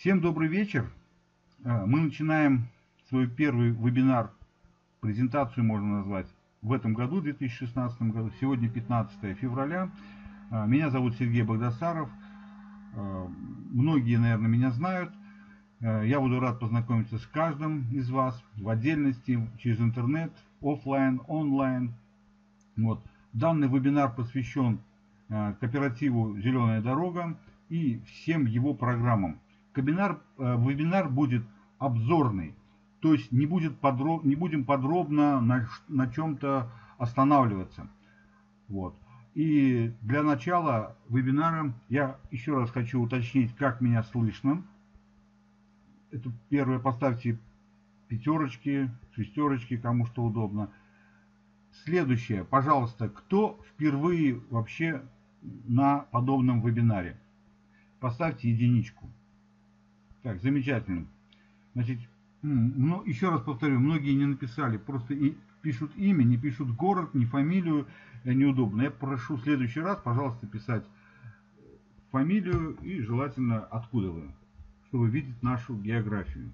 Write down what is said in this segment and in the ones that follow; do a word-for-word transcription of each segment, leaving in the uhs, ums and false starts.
Всем добрый вечер. Мы начинаем свой первый вебинар, презентацию можно назвать, в этом году, в две тысячи шестнадцатом году. Сегодня пятнадцатое февраля. Меня зовут Сергей Багдасаров. Многие, наверное, меня знают. Я буду рад познакомиться с каждым из вас в отдельности, через интернет, офлайн, онлайн. Вот. Данный вебинар посвящен кооперативу «Зеленая дорога» и всем его программам. Вебинар, вебинар будет обзорный, то есть не, будет подроб, не будем подробно на, на чем-то останавливаться. Вот. И для начала вебинара я еще раз хочу уточнить, как меня слышно. Это первое, поставьте пятерочки, шестерочки, кому что удобно. Следующее, пожалуйста, кто впервые вообще на подобном вебинаре? Поставьте единичку. Так, замечательно. Значит, ну, еще раз повторю, многие не написали, просто и пишут имя, не пишут город, не фамилию, неудобно. Я прошу в следующий раз, пожалуйста, писать фамилию и желательно откуда вы, чтобы видеть нашу географию.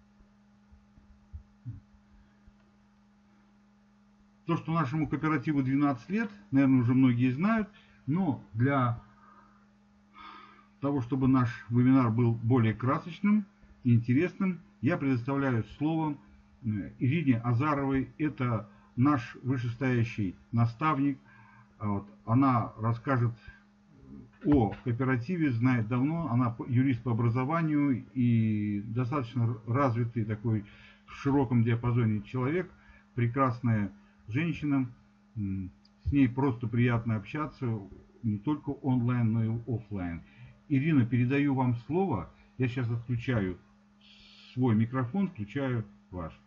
То, что нашему кооперативу двенадцать лет, наверное, уже многие знают, но для того, чтобы наш вебинар был более красочным и интересным, я предоставляю слово Ирине Азаровой. Это наш вышестоящий наставник. Вот. Она расскажет о кооперативе, знает давно. Она юрист по образованию и достаточно развитый такой в широком диапазоне человек. Прекрасная женщина. С ней просто приятно общаться не только онлайн, но и офлайн. Ирина, передаю вам слово. Я сейчас отключаю свой микрофон, включаю ваш.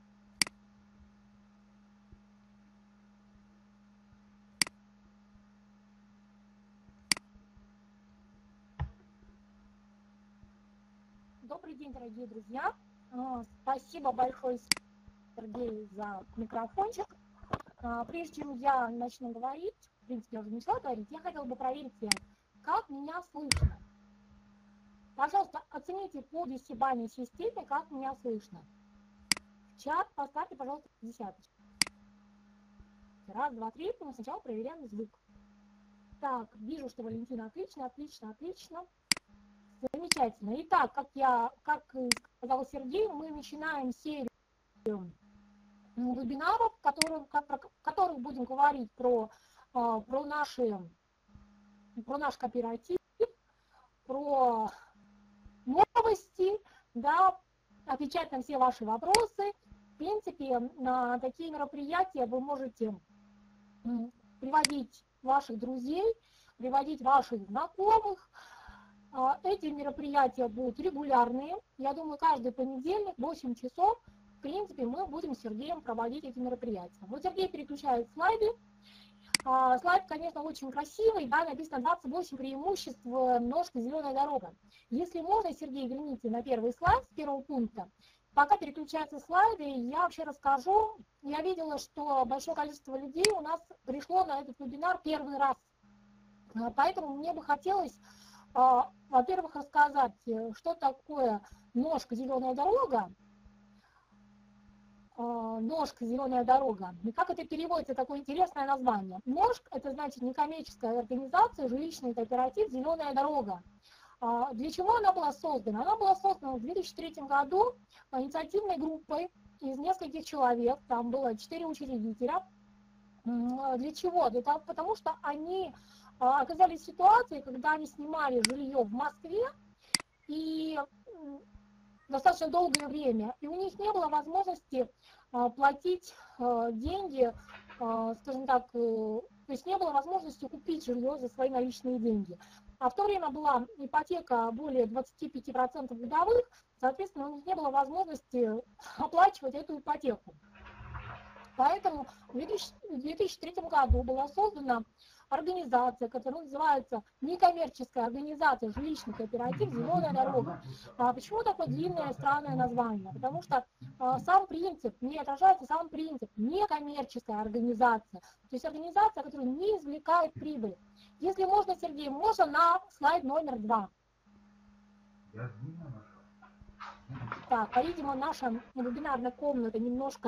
Добрый день, дорогие друзья. Спасибо большое, Сергей, за микрофончик. Прежде чем я начну говорить, в принципе, я уже начала говорить, я хотела бы проверить, как меня слышно. Пожалуйста, оцените по десятибалльной системе, как меня слышно. В чат поставьте, пожалуйста, десяточку. Раз, два, три. Мы сначала проверяем звук. Так, вижу, что Валентина отлично, отлично, отлично. Замечательно. Итак, как я, как сказал Сергей, мы начинаем серию вебинаров, в которых, в которых будем говорить про, про, наши, про наш кооператив, про новости, да, отвечать на все ваши вопросы. В принципе, на такие мероприятия вы можете приводить ваших друзей, приводить ваших знакомых. Эти мероприятия будут регулярные. Я думаю, каждый понедельник, восемь часов, в принципе, мы будем с Сергеем проводить эти мероприятия. Вот Сергей переключает слайды. Слайд, конечно, очень красивый, да, написано двадцать восемь преимуществ ножки «Зеленая дорога». Если можно, Сергей, верните на первый слайд с первого пункта. Пока переключаются слайды, я вообще расскажу. Я видела, что большое количество людей у нас пришло на этот вебинар первый раз. Поэтому мне бы хотелось, во-первых, рассказать, что такое ножка «Зеленая дорога». Ножка «Зеленая дорога». И как это переводится, такое интересное название. Ножка — это значит некоммерческая организация, жилищный кооператив «Зеленая дорога». Для чего она была создана? Она была создана в две тысячи третьем году инициативной группой из нескольких человек, там было четыре учредителя. Для чего? Для того, потому что они оказались в ситуации, когда они снимали жилье в Москве и достаточно долгое время, и у них не было возможности платить деньги, скажем так, то есть не было возможности купить жилье за свои наличные деньги. А в то время была ипотека более двадцати пяти процентов годовых, соответственно, у них не было возможности оплачивать эту ипотеку. Поэтому в две тысячи третьем году была создана организация, которая называется некоммерческая организация жилищный кооператив «Зеленая дорога». А почему такое длинное странное название? Потому что а, сам принцип, не отражается сам принцип некоммерческая организация, то есть организация, которая не извлекает прибыль. Если можно, Сергей, можно на слайд номер два. Так, по-видимому, наша вебинарная комната немножко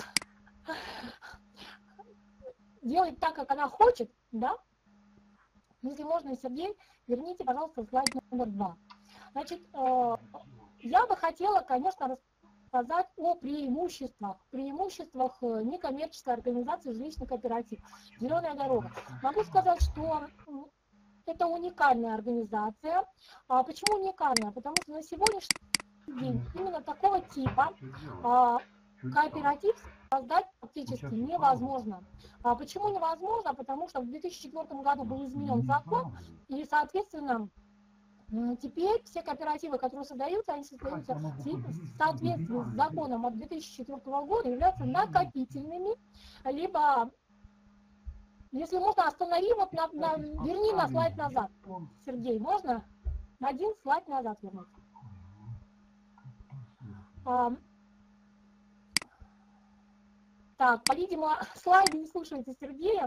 делает так, как она хочет, да? Если можно, Сергей, верните, пожалуйста, слайд номер два. Значит, я бы хотела, конечно, рассказать о преимуществах, преимуществах некоммерческой организации жилищный кооператив «Зеленая дорога». Могу сказать, что это уникальная организация. А почему уникальная? Потому что на сегодняшний день именно такого типа а, кооператив создать практически невозможно. А почему невозможно? Потому что в две тысячи четвёртом году был изменен закон, и, соответственно, теперь все кооперативы, которые создаются, они создаются в соответствии с законом от две тысячи четвёртого года, являются накопительными, либо, если можно, останови, вот на, на, верни на слайд назад, Сергей, можно? На один слайд назад вернуть. А, так, по-видимому, слайды не слушаются Сергея.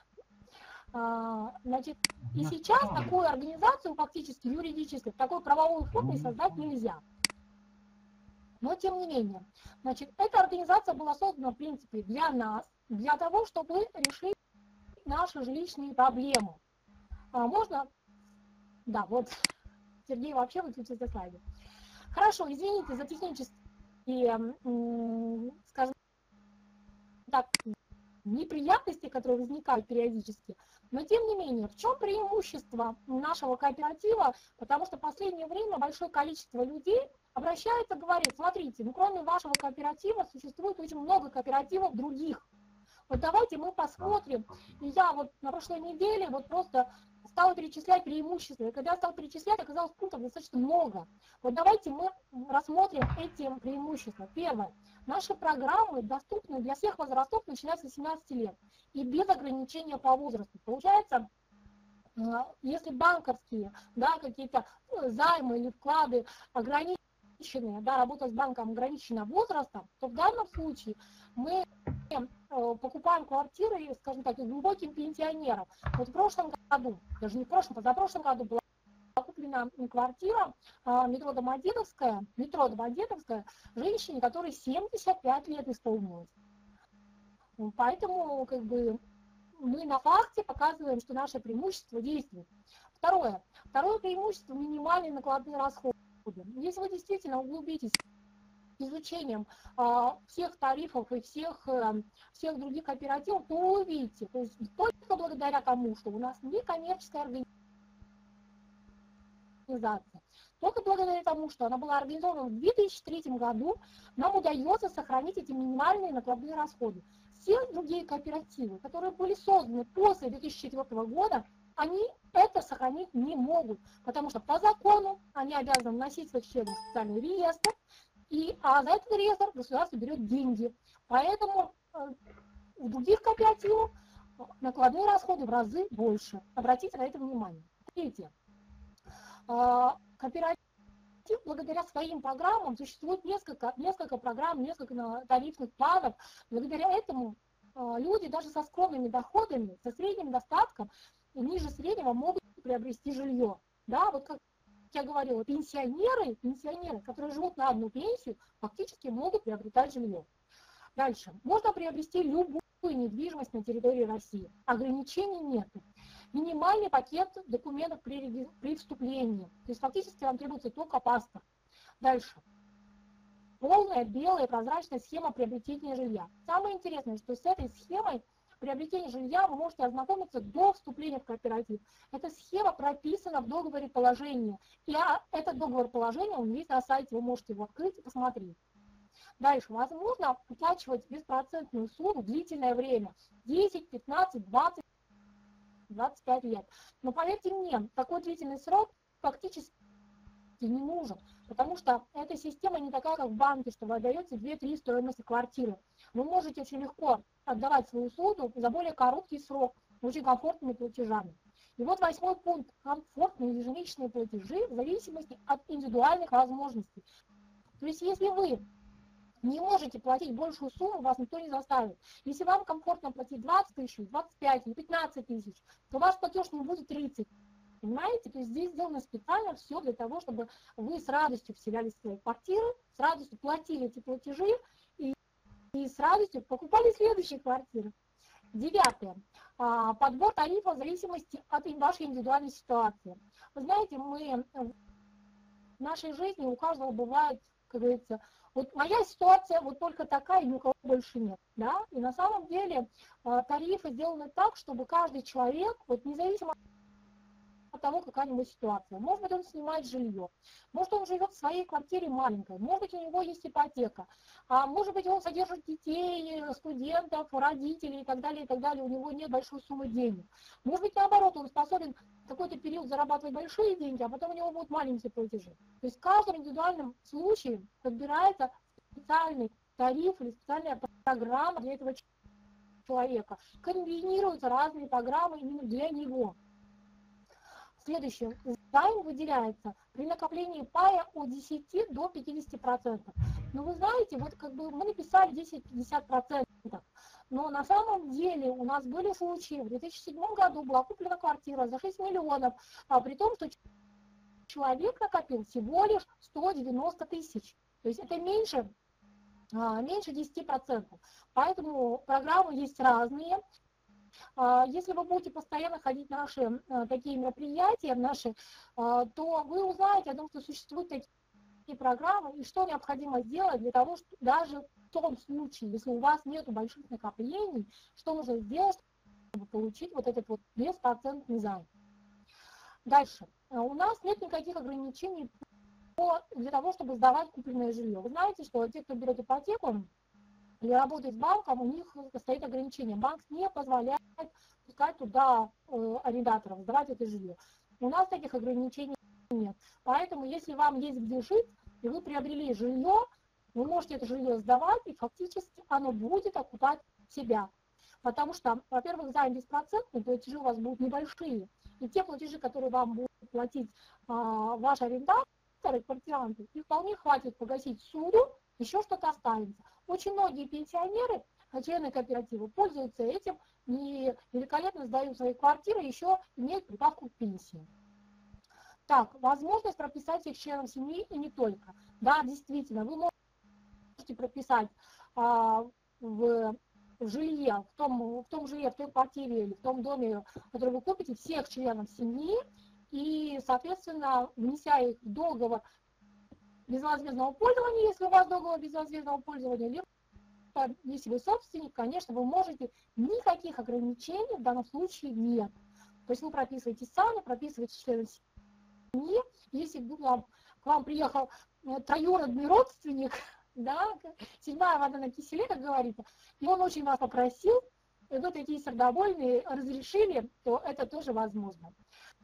А, значит, и сейчас такую организацию фактически юридически в такой правовой форме создать нельзя. Но тем не менее, значит, эта организация была создана в принципе для нас, для того, чтобы решить наши жилищные проблемы. А можно? Да, вот Сергей вообще выключил за слайды. Хорошо, извините за технические, скажем так, неприятности, которые возникают периодически. Но тем не менее, в чем преимущество нашего кооператива? Потому что в последнее время большое количество людей обращается, говорит: смотрите, ну кроме вашего кооператива существует очень много кооперативов других. Вот давайте мы посмотрим. И я вот на прошлой неделе вот просто стала перечислять преимущества. И когда я стала перечислять, оказалось пунктов достаточно много. Вот давайте мы рассмотрим эти преимущества. Первое. Наши программы доступны для всех возрастов, начиная с восемнадцати лет. И без ограничения по возрасту. Получается, если банковские, да, какие-то займы или вклады ограничены, да, работа с банком ограничена возрастом, то в данном случае мы покупаем квартиры, скажем так, глубоким пенсионерам. Вот в прошлом году, даже не в прошлом, позапрошлом году была куплена квартира метро Домодедовская, метро Домодедовская, женщине, которой семьдесят пять лет исполнилось. Поэтому, как бы, мы на факте показываем, что наше преимущество действует. Второе. Второе преимущество – минимальные накладные расходы. Если вы действительно углубитесь изучением а, всех тарифов и всех, а, всех других кооперативов, то вы увидите, то есть только благодаря тому, что у нас некоммерческая организация, только благодаря тому, что она была организована в две тысячи третьем году, нам удается сохранить эти минимальные накладные расходы. Все другие кооперативы, которые были созданы после две тысячи четвёртого года, они это сохранить не могут, потому что по закону они обязаны вносить своих членов в специальный реестр, и, а за этот реестр государство берет деньги. Поэтому э, у других кооперативов накладные расходы в разы больше. Обратите на это внимание. Третье. Э, кооператив благодаря своим программам, существует несколько, несколько программ, несколько тарифных планов. Благодаря этому э, люди даже со скромными доходами, со средним достатком и ниже среднего могут приобрести жилье. Да, вот как я говорила, пенсионеры, пенсионеры, которые живут на одну пенсию, фактически могут приобретать жилье. Дальше. Можно приобрести любую недвижимость на территории России. Ограничений нет. Минимальный пакет документов при, при вступлении. То есть фактически вам требуется только паспорт. Дальше. Полная, белая, прозрачная схема приобретения жилья. Самое интересное, что с этой схемой приобретение жилья вы можете ознакомиться до вступления в кооператив. Эта схема прописана в договоре положения. И этот договор положения, он есть на сайте, вы можете его открыть и посмотреть. Дальше. Возможно выплачивать беспроцентную сумму длительное время. десять, пятнадцать, двадцать, двадцать пять лет. Но поверьте мне, такой длительный срок фактически не нужен. Потому что эта система не такая, как в банке, что вы отдаете две-три стоимости квартиры. Вы можете очень легко отдавать свою услугу за более короткий срок, очень комфортными платежами. И вот восьмой пункт. Комфортные ежемесячные платежи в зависимости от индивидуальных возможностей. То есть если вы не можете платить большую сумму, вас никто не заставит. Если вам комфортно платить двадцать тысяч, двадцать пять или пятнадцать тысяч, то ваш платеж не будет тридцать. Понимаете? То есть здесь сделано специально все для того, чтобы вы с радостью вселялись в свои квартиры, с радостью платили эти платежи и, и с радостью покупали следующие квартиры. Девятое. Подбор тарифа в зависимости от вашей индивидуальной ситуации. Вы знаете, мы в нашей жизни у каждого бывает, как говорится, вот моя ситуация вот только такая, ни у кого больше нет, да, и на самом деле тарифы сделаны так, чтобы каждый человек, вот независимо от того, какая у него ситуация. Может быть, он снимает жилье, может, он живет в своей квартире маленькой, может быть, у него есть ипотека, а может быть, он содержит детей, студентов, родителей и так далее, и так далее, у него нет большой суммы денег. Может быть, наоборот, он способен в какой-то период зарабатывать большие деньги, а потом у него будут маленькие платежи. То есть в каждом индивидуальном случае подбирается специальный тариф или специальная программа для этого человека. Комбинируются разные программы именно для него. Следующее. Займ выделяется при накоплении пая от десяти до пятидесяти процентов. Но вы знаете, вот как бы мы написали десять-пятьдесят процентов, но на самом деле у нас были случаи, в две тысячи седьмом году была куплена квартира за шесть миллионов, а при том, что человек накопил всего лишь сто девяносто тысяч. То есть это меньше, меньше десяти процентов. Поэтому программы есть разные. Если вы будете постоянно ходить на наши такие мероприятия, наши, то вы узнаете о том, что существуют такие программы и что необходимо сделать для того, чтобы даже в том случае, если у вас нет больших накоплений, что нужно сделать, чтобы получить вот этот вот беспроцентный займ. Дальше. У нас нет никаких ограничений для того, чтобы сдавать купленное жилье. Вы знаете, что те, кто берет ипотеку, или работает с банком, у них стоит ограничение. Банк не позволяет пускать туда э, арендаторов, сдавать это жилье. У нас таких ограничений нет. Поэтому, если вам есть где жить, и вы приобрели жилье, вы можете это жилье сдавать, и фактически оно будет окупать себя. Потому что, во-первых, займ беспроцентный, платежи у вас будут небольшие. И те платежи, которые вам будут платить а, ваши арендаторы, квартиранты, их вполне хватит погасить суду, еще что-то останется. Очень многие пенсионеры, члены кооператива, пользуются этим и великолепно сдают свои квартиры, еще имеют прибавку к пенсии. Так, возможность прописать их членам семьи и не только. Да, действительно, вы можете прописать а, в, в жилье, в том, в том жилье, в той квартире или в том доме, который вы купите, всех членов семьи, и, соответственно, внеся их в договор безвозмездного пользования, если у вас договор безвозмездного пользования, либо если вы собственник, конечно, вы можете, никаких ограничений в данном случае нет. То есть вы прописываете сами, прописываете членов семьи. Если к вам, к вам приехал троюродный родственник, да, седьмая вода на киселе, как говорится, и он очень вас попросил, и вы такие сердобольные разрешили, то это тоже возможно.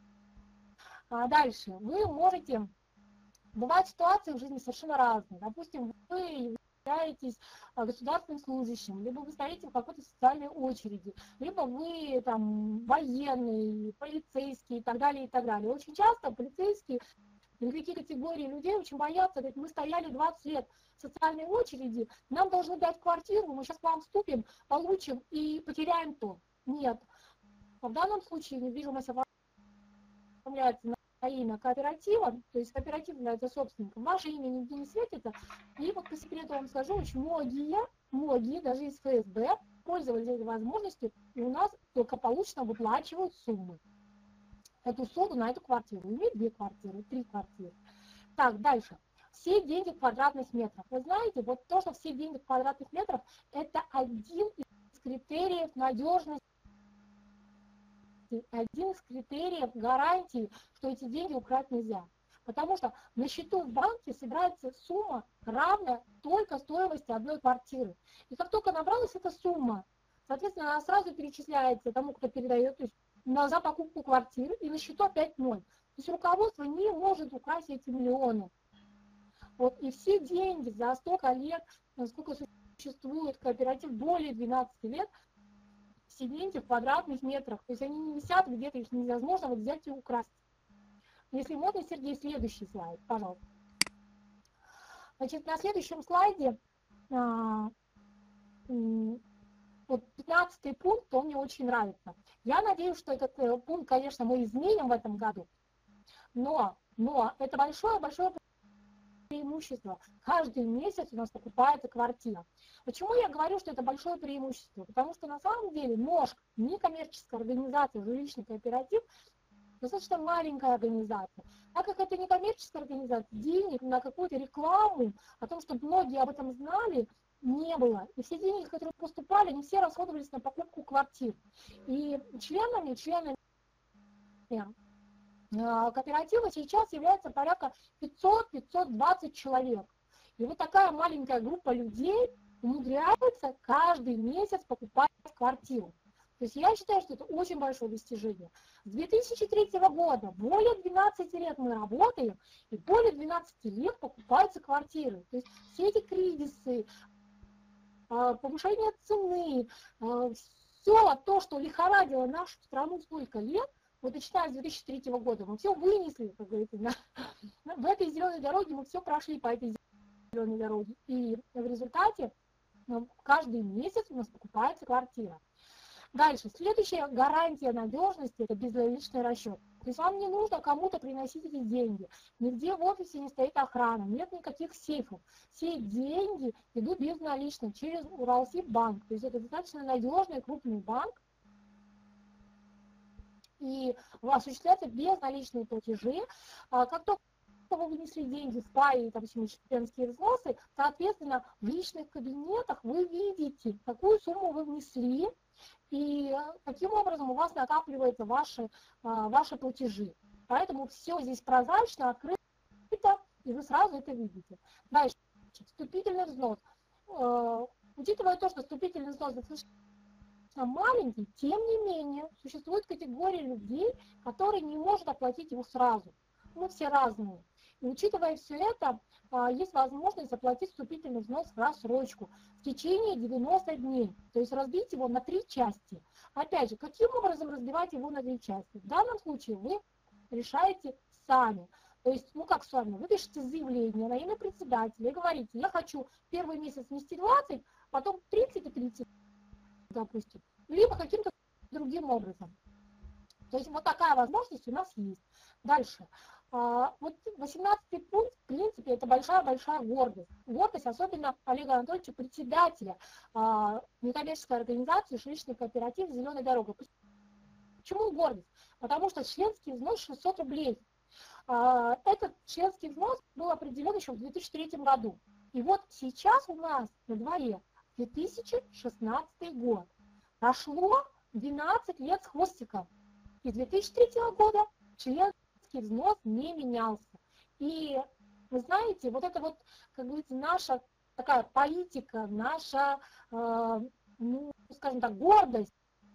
А дальше вы можете... Бывают ситуации в жизни совершенно разные. Допустим, вы являетесь государственным служащим, либо вы стоите в какой-то социальной очереди, либо вы там военный, полицейский и так далее, и так далее. Очень часто полицейские или какие категории людей очень боятся, говорят, мы стояли двадцать лет в социальной очереди, нам должны дать квартиру, мы сейчас к вам вступим, получим и потеряем то. Нет. В данном случае недвижимость оформляется на имя кооператива, то есть кооператив является собственником, ваше имя нигде не светится, и вот по секрету вам скажу, очень многие, многие, даже из эф эс бэ, пользовались этой возможностью, и у нас благополучно выплачивают суммы. Эту сумму на эту квартиру, имеет две квартиры, три квартиры. Так, дальше. Все деньги в квадратных метрах. Вы знаете, вот то, что все деньги в квадратных метрах, это один из критериев надежности, один из критериев гарантии, что эти деньги украсть нельзя. Потому что на счету в банке собирается сумма, равная только стоимости одной квартиры. И как только набралась эта сумма, соответственно, она сразу перечисляется тому, кто передает, то есть на, за покупку квартиры, и на счету опять ноль. То есть руководство не может украсть эти миллионы. Вот, и все деньги за столько лет, сколько существует кооператив, более двенадцати лет, все деньги в квадратных метрах. То есть они не висят где-то, их невозможно вот взять и украсть. Если можно, Сергей, следующий слайд, пожалуйста. Значит, на следующем слайде а, вот пятнадцатый пункт, он мне очень нравится. Я надеюсь, что этот пункт, конечно, мы изменим в этом году, но, но это большое-большое преимущество. Каждый месяц у нас покупается квартира. Почему я говорю, что это большое преимущество? Потому что на самом деле МОЖК, некоммерческая организация, жилищный кооператив, достаточно маленькая организация. Так как это некоммерческая организация, денег на какую-то рекламу, о том, чтобы многие об этом знали, не было. И все деньги, которые поступали, не все расходовались на покупку квартир. И членами, членами кооператива сейчас является порядка пятьсот — пятьсот двадцать человек. И вот такая маленькая группа людей умудряется каждый месяц покупать квартиру. То есть я считаю, что это очень большое достижение. С две тысячи третьего года, более двенадцати лет мы работаем, и более двенадцати лет покупаются квартиры. То есть все эти кризисы, повышение цены, все то, что лихорадило нашу страну столько лет, вот начиная с две тысячи третьего года, мы все вынесли, как говорится, на, в этой зеленой дороге мы все прошли по этой зеленой дороге. И в результате каждый месяц у нас покупается квартира. Дальше, следующая гарантия надежности – это безналичный расчет. То есть вам не нужно кому-то приносить эти деньги. Нигде в офисе не стоит охрана, нет никаких сейфов. Все деньги идут безналично через Уралсиббанк. То есть это достаточно надежный крупный банк. И осуществляются безналичные платежи. Как только вы вынесли деньги в пай и там членские взносы, соответственно, в личных кабинетах вы видите, какую сумму вы внесли, и таким образом у вас накапливаются ваши, ваши платежи. Поэтому все здесь прозрачно, открыто, и вы сразу это видите. Дальше, вступительный взнос. Учитывая то, что вступительный взнос достаточно маленький, тем не менее, существует категория людей, которые не могут оплатить его сразу. Мы все разные. И учитывая все это, есть возможность заплатить вступительный взнос в рассрочку в течение девяноста дней. То есть разбить его на три части. Опять же, каким образом разбивать его на три части? В данном случае вы решаете сами. То есть, ну как сами, вы пишете заявление на имя председателя и говорите, я хочу первый месяц внести двадцать, потом тридцать и тридцать, допустим, либо каким-то другим образом. То есть вот такая возможность у нас есть. Дальше. Вот восемнадцатый пункт, в принципе, это большая-большая гордость. Гордость, особенно Олега Анатольевича, председателя некоммерческой организации «Жилищный кооператив «Зеленая дорога». Почему гордость? Потому что членский взнос шестьсот рублей. Этот членский взнос был определен еще в две тысячи третьем году. И вот сейчас у нас на дворе две тысячи шестнадцатый год. Прошло двенадцать лет с хвостиком. И с две тысячи третьего года членский взнос не менялся. И вы знаете, вот это вот, как говорится, наша такая политика, наша, э, ну, скажем так, гордость,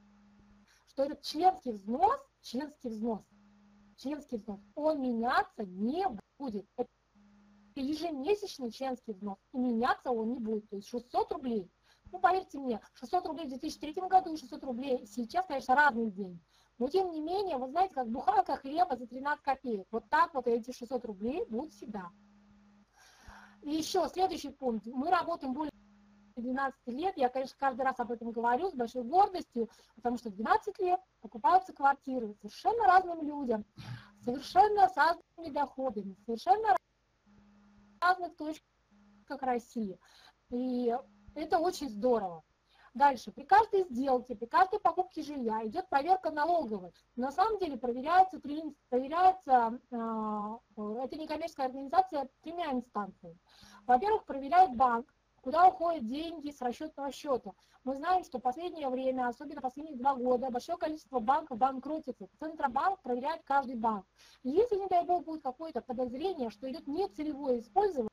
что этот членский взнос, членский взнос, членский взнос, он меняться не будет. Это ежемесячный членский взнос, и меняться он не будет. То есть шестьсот рублей, ну, поверьте мне, шестьсот рублей в две тысячи третьем году и шестьсот рублей сейчас, конечно, разные деньги. Но тем не менее, вы знаете, как буханка хлеба за тринадцать копеек. Вот так вот эти шестьсот рублей будут всегда. И еще следующий пункт. Мы работаем более двенадцати лет. Я, конечно, каждый раз об этом говорю с большой гордостью, потому что двенадцать лет покупаются квартиры совершенно разным людям, совершенно с разными доходами, совершенно разных точках России. И это очень здорово. Дальше, при каждой сделке, при каждой покупке жилья идет проверка налоговой. На самом деле проверяется, проверяется э, это некоммерческая организация тремя инстанциями. Во-первых, проверяет банк, куда уходят деньги с расчетного счета. Мы знаем, что в последнее время, особенно последние два года, большое количество банков банкротится. Центробанк проверяет каждый банк. И если, не дай бог, будет какое-то подозрение, что идет нецелевое использование,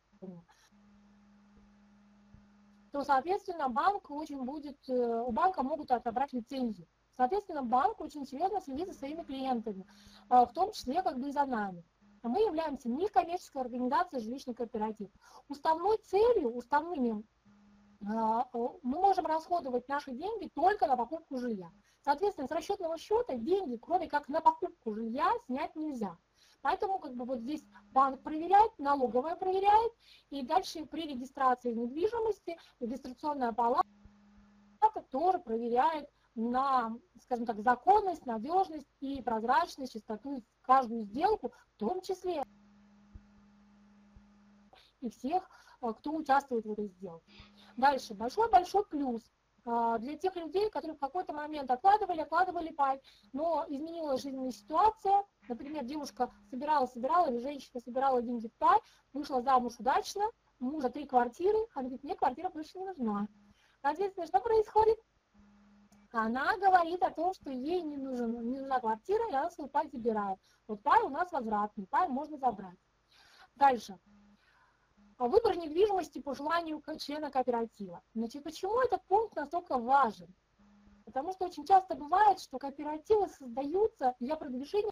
то, соответственно, банк очень будет, у банка могут отобрать лицензию. Соответственно, банк очень серьезно следит за своими клиентами, в том числе как бы и за нами. Мы являемся некоммерческой организацией «Жилищный кооператив». Уставной целью, уставными, мы можем расходовать наши деньги только на покупку жилья. Соответственно, с расчетного счета деньги, кроме как на покупку жилья, снять нельзя. Поэтому как бы вот здесь банк проверяет, налоговая проверяет, и дальше при регистрации недвижимости регистрационная палата палата тоже проверяет на, скажем так, законность, надежность и прозрачность, чистоту каждую сделку, в том числе и всех, кто участвует в этой сделке. Дальше, большой-большой плюс для тех людей, которые в какой-то момент откладывали, откладывали пай, но изменилась жизненная ситуация. Например, девушка собирала, собирала, или женщина собирала деньги в пай, вышла замуж удачно, у мужа три квартиры, она говорит, мне квартира больше не нужна. Соответственно, что происходит? Она говорит о том, что ей не, нужен, не нужна квартира, и она свой пай забирает. Вот пай у нас возвратный, пай можно забрать. Дальше. Выбор недвижимости по желанию члена кооператива. Значит, почему этот пункт настолько важен? Потому что очень часто бывает, что кооперативы создаются для продвижения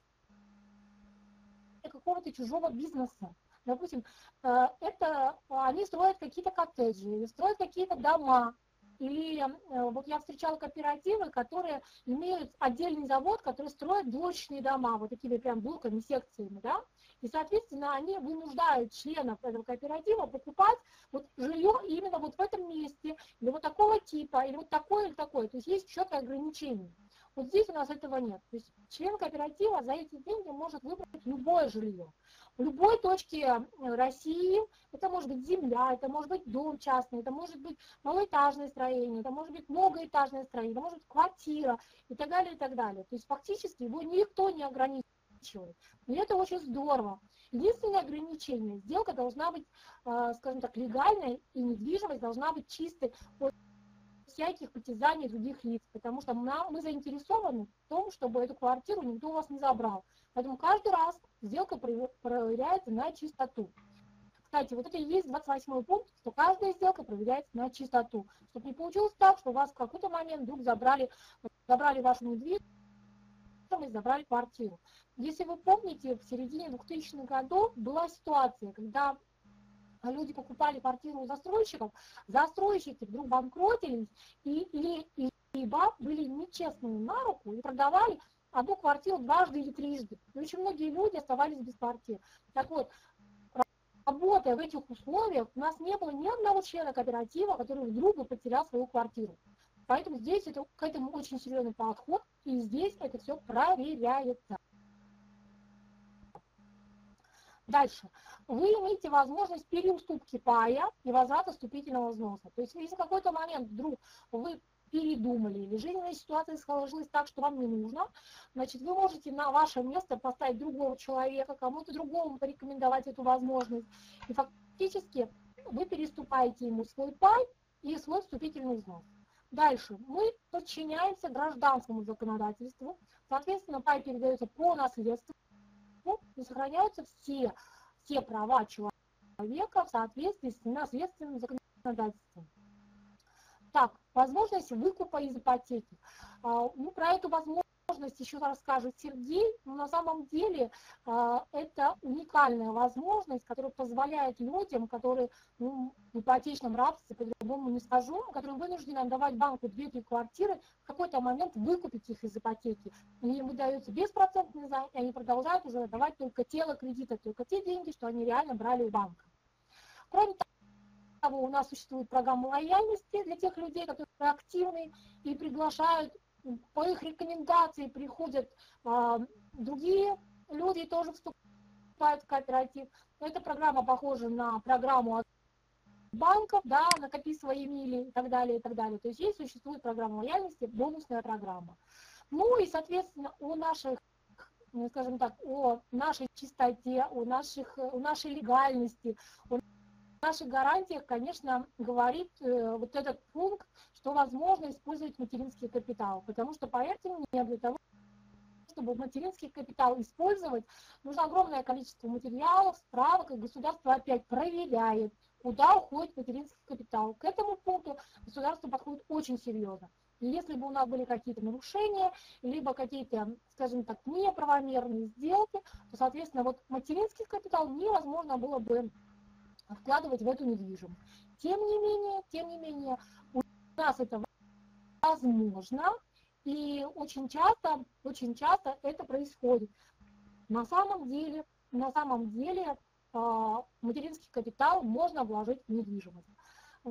какого-то чужого бизнеса. Допустим, это они строят какие-то коттеджи, или строят какие-то дома. Или вот я встречала кооперативы, которые имеют отдельный завод, который строит блочные дома, вот такими прям блоками, секциями, да. И, соответственно, они вынуждают членов этого кооператива покупать вот жилье именно вот в этом месте, или вот такого типа, или вот такое, или такое. То есть есть четкое ограничение. Вот здесь у нас этого нет. То есть член кооператива за эти деньги может выбрать любое жилье. В любой точке России, это может быть земля, это может быть дом частный, это может быть малоэтажное строение, это может быть многоэтажное строение, это может быть квартира и так далее, и так далее. То есть фактически его никто не ограничивает. И это очень здорово. Единственное ограничение, сделка должна быть, скажем так, легальной, и недвижимость должна быть чистой от всяких притязаний других лиц, потому что мы заинтересованы в том, чтобы эту квартиру никто у вас не забрал. Поэтому каждый раз сделка проверяется на чистоту. Кстати, вот это и есть двадцать восьмой пункт, что каждая сделка проверяется на чистоту. Чтобы не получилось так, что у вас в какой-то момент вдруг забрали, забрали вашу недвижимость, забрали квартиру. Если вы помните, в середине двухтысячных годов была ситуация, когда люди покупали квартиру у застройщиков, застройщики вдруг банкротились, и, или, либо были нечестными на руку и продавали одну квартиру дважды или трижды. И очень многие люди оставались без квартир. Так вот, работая в этих условиях, у нас не было ни одного члена кооператива, который вдруг бы потерял свою квартиру. Поэтому здесь это, к этому очень серьезный подход, и здесь это все проверяется. Дальше. Вы имеете возможность переуступки пая и возврата вступительного взноса. То есть если в какой-то момент вдруг вы передумали, или жизненная ситуация сложилась так, что вам не нужно, значит, вы можете на ваше место поставить другого человека, кому-то другому порекомендовать эту возможность. И фактически вы переступаете ему свой пай и свой вступительный взнос. Дальше. Мы подчиняемся гражданскому законодательству. Соответственно, пай передается по наследству, и сохраняются все, все права человека в соответствии с наследственным законодательством. Так, возможность выкупа из ипотеки. Ну, про эту возможность еще расскажет Сергей, но на самом деле это уникальная возможность, которая позволяет людям, которые ну, в ипотечном рабстве, по-другому не скажу, которые вынуждены отдавать банку две-три квартиры, в какой-то момент выкупить их из ипотеки. Им выдается беспроцентный займ, и они продолжают уже отдавать только тело кредита, только те деньги, что они реально брали у банка. Кроме того, у нас существует программа лояльности для тех людей, которые активны и приглашают, по их рекомендации приходят а, другие люди, тоже вступают в кооператив. Эта программа похожа на программу от банков, да, накопи свои мили и так далее, и так далее. То есть здесь существует программа лояльности, бонусная программа. Ну и, соответственно, о наших, скажем так, о нашей чистоте, о, наших, о нашей легальности, о наших гарантиях, конечно, говорит э, вот этот пункт, что возможно использовать материнский капитал. Потому что, поверьте мне, для того, чтобы материнский капитал использовать, нужно огромное количество материалов, справок, и государство опять проверяет, куда уходит материнский капитал. К этому пункту государство подходит очень серьезно. И если бы у нас были какие-то нарушения, либо какие-то, скажем так, неправомерные сделки, то, соответственно, вот материнский капитал невозможно было бы вкладывать в эту недвижимость. Тем не менее, тем не менее, у нас это возможно, и очень часто, очень часто это происходит. На самом деле, на самом деле материнский капитал можно вложить в недвижимость. Вот.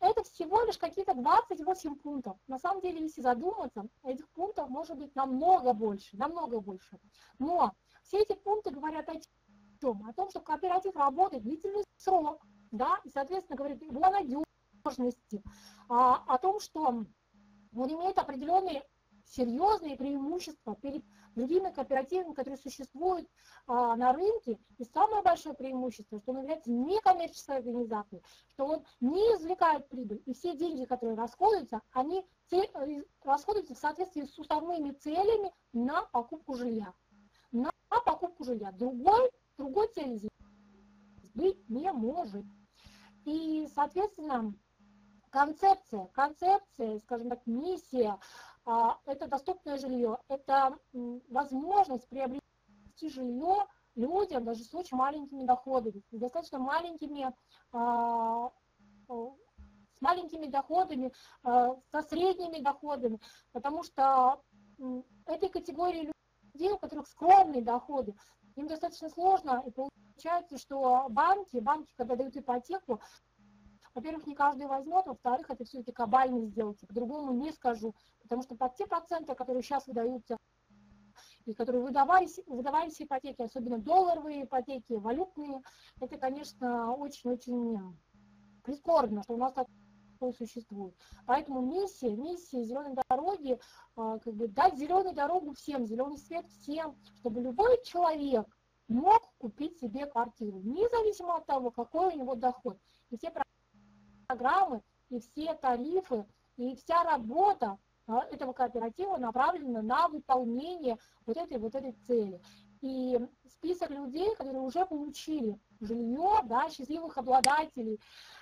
это всего лишь какие-то двадцать восемь пунктов. На самом деле, если задуматься, этих пунктов может быть намного больше, намного больше. Но все эти пункты говорят о чем? О том, что кооператив работает длительный срок, да, и, соответственно, говорит о надежности, а, о том, что он имеет определенные серьезные преимущества перед другими кооперативами, которые существуют а, на рынке. И самое большое преимущество, что он является некоммерческой организацией, что он не извлекает прибыль. И все деньги, которые расходуются, они цель, расходуются в соответствии с уставными целями на покупку жилья. На покупку жилья. Другой, другой цели здесь быть не может. И, соответственно, концепция, концепция, скажем так, миссия, это доступное жилье, это возможность приобрести жилье людям даже с очень маленькими доходами, с достаточно маленькими, с маленькими доходами, со средними доходами, потому что этой категории людей, у которых скромные доходы, им достаточно сложно, и получается, что банки, банки, когда дают ипотеку, во-первых, не каждый возьмет, во-вторых, это все-таки кабальные сделки. По-другому не скажу, потому что под те проценты, которые сейчас выдаются, и которые выдавались, выдавались ипотеки, особенно долларовые ипотеки, валютные, это, конечно, очень-очень прискорбно, что у нас такое существует. Поэтому миссия, миссия зеленой дороги, как бы дать зеленую дорогу всем, зеленый свет всем, чтобы любой человек мог купить себе квартиру, независимо от того, какой у него доход. И все программы, и все тарифы, и вся работа этого кооператива направлена на выполнение вот этой вот этой цели. И список людей, которые уже получили жилье, да, счастливых обладателей,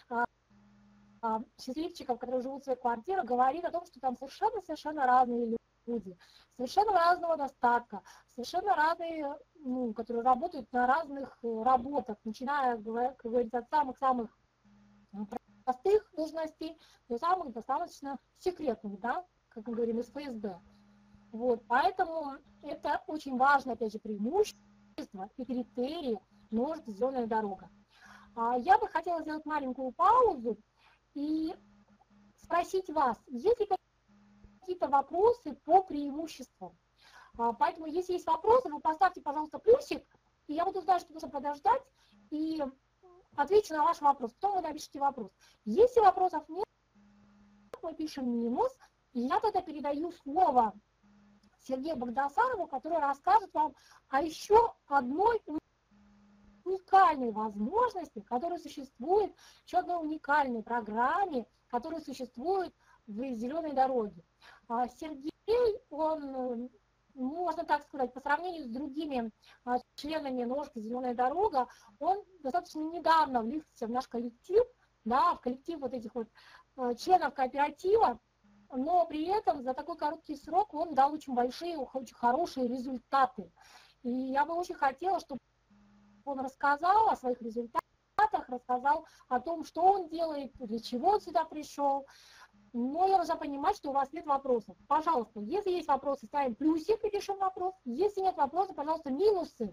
счастливчиков, которые живут в своих квартирах, говорит о том, что там совершенно-совершенно разные люди, совершенно разного достатка, совершенно разные, ну, которые работают на разных работах, начиная, как говорится, от самых-самых простых должностей до самых достаточно секретных, да, как мы говорим, из эф эс бэ. Вот, поэтому это очень важное, опять же, преимущество и критерии может зеленая дорога. А я бы хотела сделать маленькую паузу и спросить вас, есть ли какие-то вопросы по преимуществам? А, поэтому, если есть вопросы, вы поставьте, пожалуйста, плюсик, и я буду знать, что нужно подождать, и отвечу на ваш вопрос. Потом вы напишите вопрос. Если вопросов нет, мы пишем минус, и я тогда передаю слово Сергею Багдасарову, который расскажет вам о еще одной уникальной возможности, которая существует, еще одной уникальной программе, которая существует в «Зеленой дороге». Сергей, он, можно так сказать, по сравнению с другими членами ножки «Зеленая дорога», он достаточно недавно влился в наш коллектив, да, в коллектив вот этих вот членов кооператива, но при этом за такой короткий срок он дал очень большие, очень хорошие результаты. И я бы очень хотела, чтобы он рассказал о своих результатах, рассказал о том, что он делает, для чего он сюда пришел. Но я должна понимать, что у вас нет вопросов. Пожалуйста, если есть вопросы, ставим плюсик и пишем вопрос. Если нет вопросов, пожалуйста, минусы.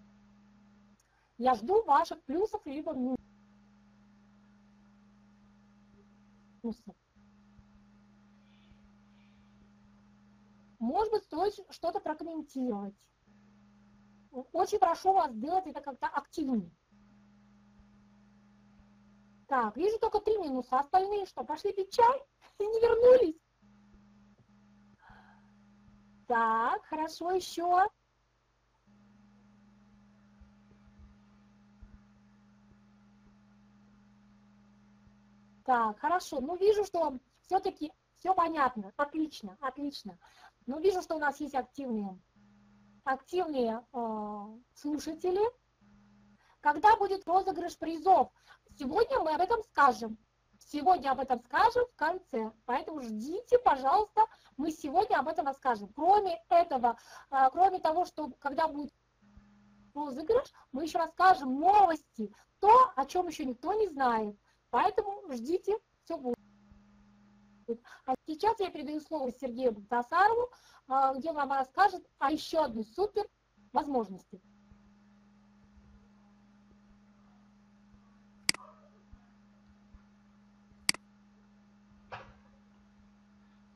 Я жду ваших плюсов либо минусов. Может быть, стоит что-то прокомментировать. Очень прошу вас сделать это как-то активнее. Так, вижу только три минуса. Остальные что, пошли пить чай и не вернулись? Так, хорошо, еще. Так, хорошо. Ну, вижу, что все-таки все понятно. Отлично, отлично. Ну, вижу, что у нас есть активные, активные э, слушатели. Когда будет розыгрыш призов? Сегодня мы об этом скажем. Сегодня об этом скажем в конце. Поэтому ждите, пожалуйста, мы сегодня об этом расскажем. Кроме этого, э, кроме того, что когда будет розыгрыш, мы еще расскажем новости, то, о чем еще никто не знает. Поэтому ждите, все будет. А сейчас я передаю слово Сергею Багдасарову, где он вам расскажет о еще одной супер возможности.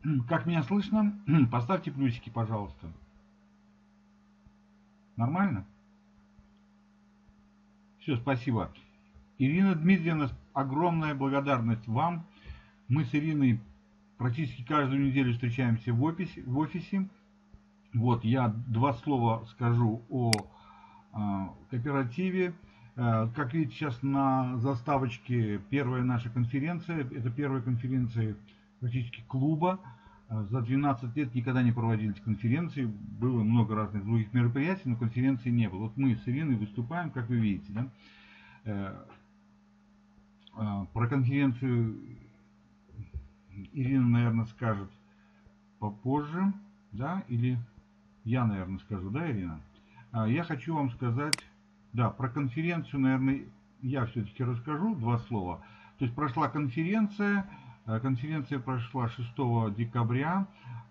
Как меня слышно? Поставьте плюсики, пожалуйста. Нормально? Все, спасибо. Ирина Дмитриевна, огромная благодарность вам. Мы с Ириной практически каждую неделю встречаемся в офисе. В офисе. Вот, я два слова скажу о э, кооперативе. Э, как видите, сейчас на заставочке первая наша конференция. Это первая конференция практически клуба. За двенадцать лет никогда не проводились конференции. Было много разных других мероприятий, но конференции не было. Вот мы с Ириной выступаем, как вы видите. Да? Э, э, про конференцию Ирина, наверное, скажет попозже. Да, или... Я, наверное, скажу, да, Ирина? Я хочу вам сказать, да, про конференцию, наверное, я все-таки расскажу два слова. То есть прошла конференция, конференция прошла шестого декабря,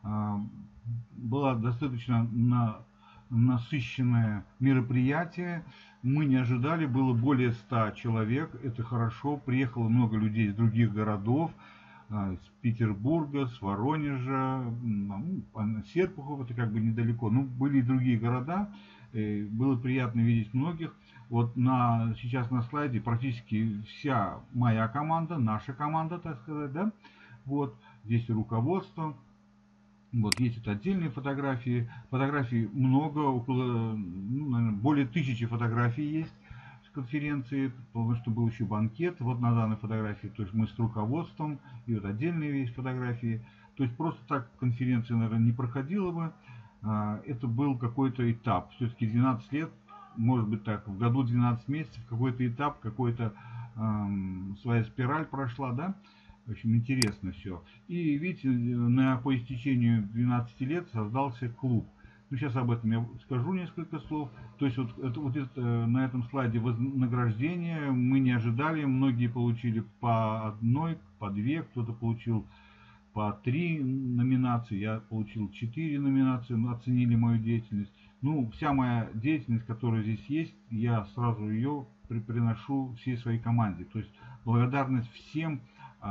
было достаточно на, насыщенное мероприятие, мы не ожидали, было более ста человек, это хорошо, приехало много людей из других городов, с Петербурга, с Воронежа, ну, Серпухов, это как бы недалеко. Ну, были и другие города, было приятно видеть многих. Вот на, сейчас на слайде практически вся моя команда, наша команда, так сказать, да. Вот, здесь руководство, вот есть вот отдельные фотографии. Фотографий много, около, ну, наверное, более тысячи фотографий есть конференции, потому что был еще банкет, вот на данной фотографии, то есть мы с руководством, и вот отдельные есть фотографии, то есть просто так конференция, наверное, не проходила бы, это был какой-то этап, все-таки двенадцать лет, может быть так, в году двенадцать месяцев, какой-то этап, какой-то эм, своя спираль прошла, да, в общем, интересно все. И видите, на, по истечению двенадцати лет создался клуб. Ну, сейчас об этом я скажу несколько слов. То есть вот, это, вот это, на этом слайде вознаграждение мы не ожидали. Многие получили по одной, по две, кто-то получил по три номинации. Я получил четыре номинации, оценили мою деятельность. Ну, вся моя деятельность, которая здесь есть, я сразу ее приношу всей своей команде. То есть благодарность всем,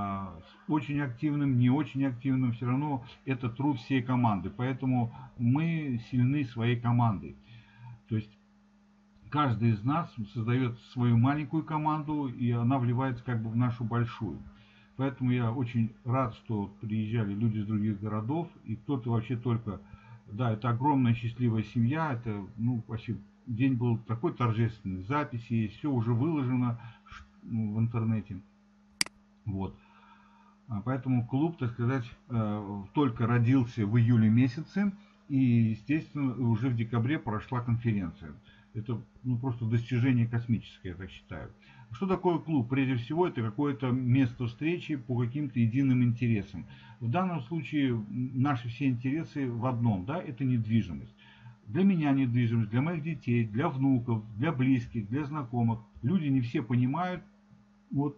очень активным, не очень активным, все равно это труд всей команды. Поэтому мы сильны своей командой. То есть каждый из нас создает свою маленькую команду, и она вливается как бы в нашу большую. Поэтому я очень рад, что приезжали люди из других городов, и кто-то вообще только... Да, это огромная счастливая семья, это, ну, вообще, день был такой торжественный, записи есть, все уже выложено в интернете. Вот. Поэтому клуб, так сказать, только родился в июле месяце, и, естественно, уже в декабре прошла конференция. Это, ну, просто достижение космическое, я так считаю. Что такое клуб? Прежде всего, это какое-то место встречи по каким-то единым интересам. В данном случае наши все интересы в одном, да, это недвижимость. Для меня недвижимость, для моих детей, для внуков, для близких, для знакомых. Люди не все понимают, вот,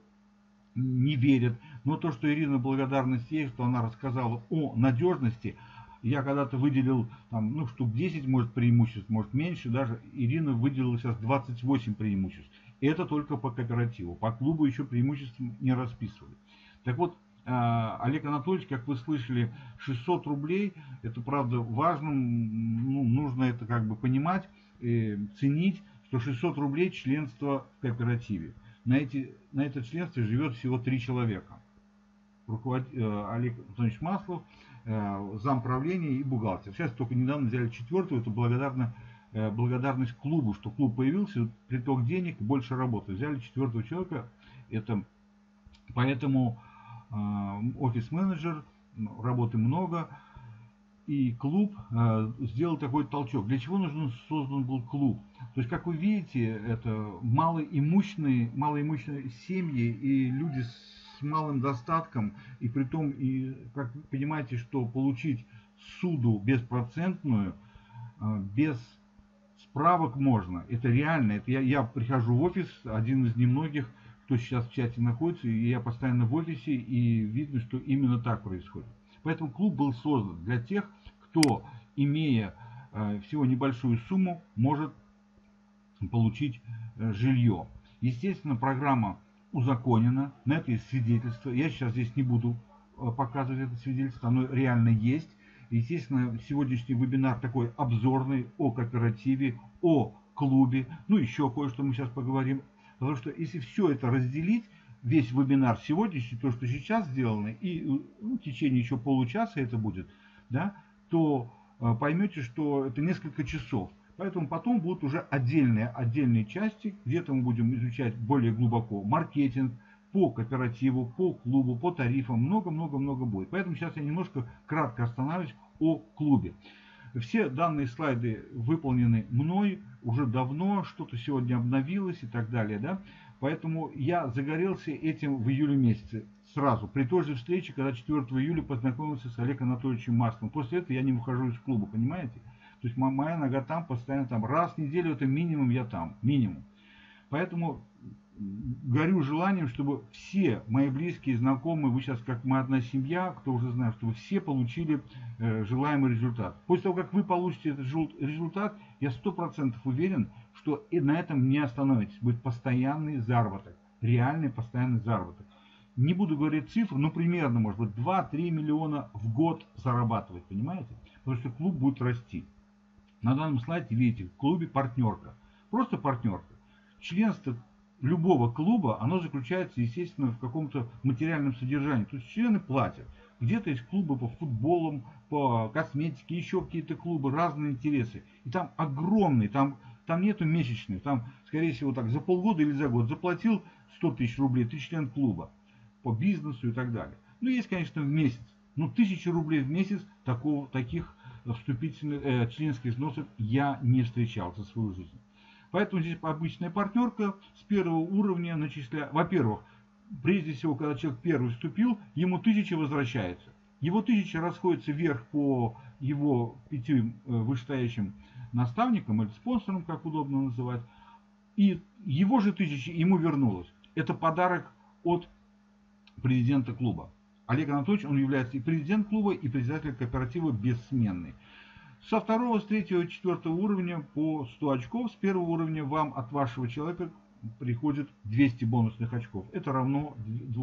не верят. Но то, что Ирина, благодарность ей, что она рассказала о надежности, я когда-то выделил там, ну, штук десять, может, преимуществ, может, меньше, даже Ирина выделила сейчас двадцать восемь преимуществ. И это только по кооперативу. По клубу еще преимуществ не расписывали. Так вот, Олег Анатольевич, как вы слышали, шестьсот рублей, это правда важно, ну, нужно это как бы понимать, э, ценить, что шестьсот рублей членство в кооперативе. На, эти, на это членство живет всего три человека. Руковод... Олег Анатольевич Маслов, зам правления и бухгалтер. Сейчас только недавно взяли четвертую, это благодарна, благодарность клубу, что клуб появился, приток денег, больше работы. Взяли четвертого человека, это, поэтому офис-менеджер, работы много, и клуб э, сделал такой толчок. Для чего нужен создан был клуб? То есть, как вы видите, это малоимущные, малоимущные семьи и люди с малым достатком, и при том, и, как вы понимаете, что получить суду беспроцентную, э, без справок можно. Это реально. Это я, я прихожу в офис, один из немногих, кто сейчас в чате находится, и я постоянно в офисе, и видно, что именно так происходит. Поэтому клуб был создан для тех, кто, имея э, всего небольшую сумму, может получить э, жилье. Естественно, программа узаконена, на это есть свидетельство. Я сейчас здесь не буду показывать это свидетельство, оно реально есть. Естественно, сегодняшний вебинар такой обзорный о кооперативе, о клубе, ну еще кое-что мы сейчас поговорим. Потому что если все это разделить, весь вебинар сегодняшний, то, что сейчас сделано, и ну, в течение еще получаса это будет, да, то э, поймете, что это несколько часов. Поэтому потом будут уже отдельные, отдельные части, где-то мы будем изучать более глубоко маркетинг, по кооперативу, по клубу, по тарифам, много-много-много будет. Поэтому сейчас я немножко кратко останавливаюсь о клубе. Все данные слайды выполнены мной уже давно, что-то сегодня обновилось и так далее, да. Поэтому я загорелся этим в июле месяце сразу, при той же встрече, когда четвёртого июля познакомился с Олегом Анатольевичем Масловым. После этого я не выхожу из клуба, понимаете? То есть моя нога там, постоянно там. Раз в неделю это минимум я там, минимум. Поэтому горю желанием, чтобы все мои близкие, знакомые, вы сейчас как мы одна семья, кто уже знает, чтобы все получили э, желаемый результат. После того, как вы получите этот результат, я сто процентов уверен, что и на этом не остановитесь. Будет постоянный заработок, реальный постоянный заработок. Не буду говорить цифру, но примерно, может быть, два-три миллиона в год зарабатывать, понимаете? Потому что клуб будет расти. На данном слайде видите, в клубе партнерка. Просто партнерка. Членство любого клуба, оно заключается, естественно, в каком-то материальном содержании. То есть члены платят. Где-то есть клубы по футболам, по косметике, еще какие-то клубы, разные интересы. И там огромный, там, там нету месячных. Там, скорее всего, так, за полгода или за год заплатил сто тысяч рублей, ты член клуба. По бизнесу и так далее. Ну, есть, конечно, в месяц. Но тысячу рублей в месяц такого, таких вступительных э, членских взносов я не встречал за свою жизнь. Поэтому здесь обычная партнерка с первого уровня начисляет. Во-первых, прежде всего, когда человек первый вступил, ему тысяча возвращается. Его тысяча расходится вверх по его пяти вышестоящим наставникам или спонсорам, как удобно называть. И его же тысяча ему вернулась. Это подарок от президента клуба. Олег Анатольевич, он является и президент клуба, и председатель кооператива бессменный. Со второго, с третьего, четвертого уровня по сто очков. С первого уровня вам от вашего человека приходит двести бонусных очков. Это равно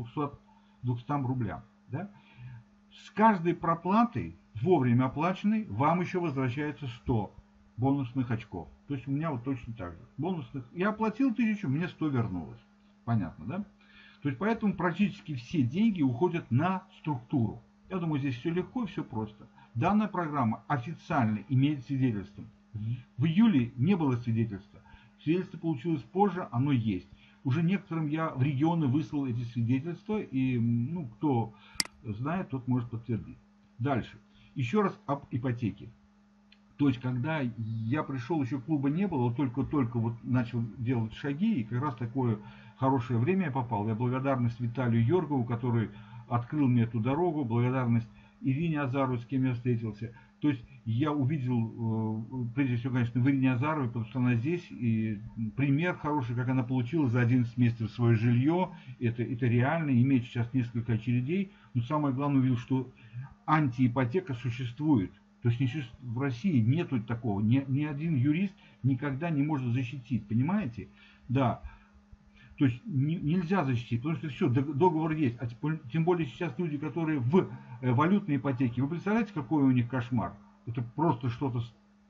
двухстам рублям. Да? С каждой проплатой, вовремя оплаченной, вам еще возвращается сто бонусных очков. То есть у меня вот точно так же. Бонусных. Я оплатил тысячу, мне сто вернулось. Понятно, да? То есть поэтому практически все деньги уходят на структуру. Я думаю, здесь все легко и все просто. Данная программа официально имеет свидетельство. В июле не было свидетельства. Свидетельство получилось позже, оно есть. Уже некоторым я в регионы выслал эти свидетельства, и ну, кто знает, тот может подтвердить. Дальше. Еще раз об ипотеке. То есть, когда я пришел, еще клуба не было, только-только вот начал делать шаги, и как раз такое хорошее время я попал. Я благодарность Виталию Йоргову, который открыл мне эту дорогу, благодарность Ирине Азаровой, с кем я встретился. То есть я увидел, прежде всего, конечно, в Ирине Азаровой, потому что она здесь, и пример хороший, как она получила за одиннадцать месяцев свое жилье. Это, это реально, имеет сейчас несколько очередей. Но самое главное, увидел, что антиипотека существует. То есть в России нету такого. Ни, ни один юрист никогда не может защитить. Понимаете? Да. То есть не, нельзя защитить, потому что все, договор есть. А тем более сейчас люди, которые в валютной ипотеке. Вы представляете, какой у них кошмар? Это просто что-то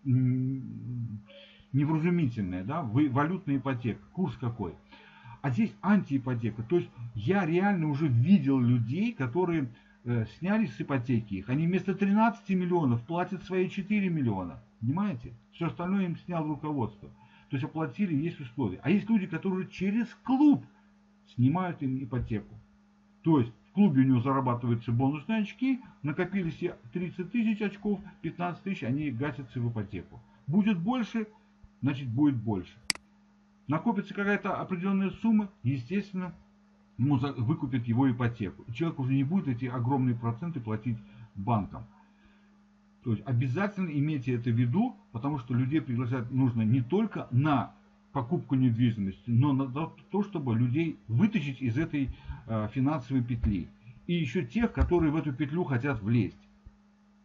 невразумительное, да? Валютная ипотека, курс какой. А здесь антиипотека. То есть я реально уже видел людей, которые э, снялись с ипотеки их. Они вместо тринадцати миллионов платят свои четыре миллиона. Понимаете? Все остальное им снял руководство. То есть оплатили, есть условия. А есть люди, которые через клуб снимают им ипотеку. То есть в клубе у него зарабатываются бонусные очки, накопили себе тридцать тысяч очков, пятнадцать тысяч, они гасятся в ипотеку. Будет больше, значит будет больше. Накопится какая-то определенная сумма, естественно, ему выкупят его ипотеку. И человек уже не будет эти огромные проценты платить банкам. То есть обязательно имейте это в виду, потому что людей приглашать нужно не только на покупку недвижимости, но на то, чтобы людей вытащить из этой э, финансовой петли. И еще тех, которые в эту петлю хотят влезть.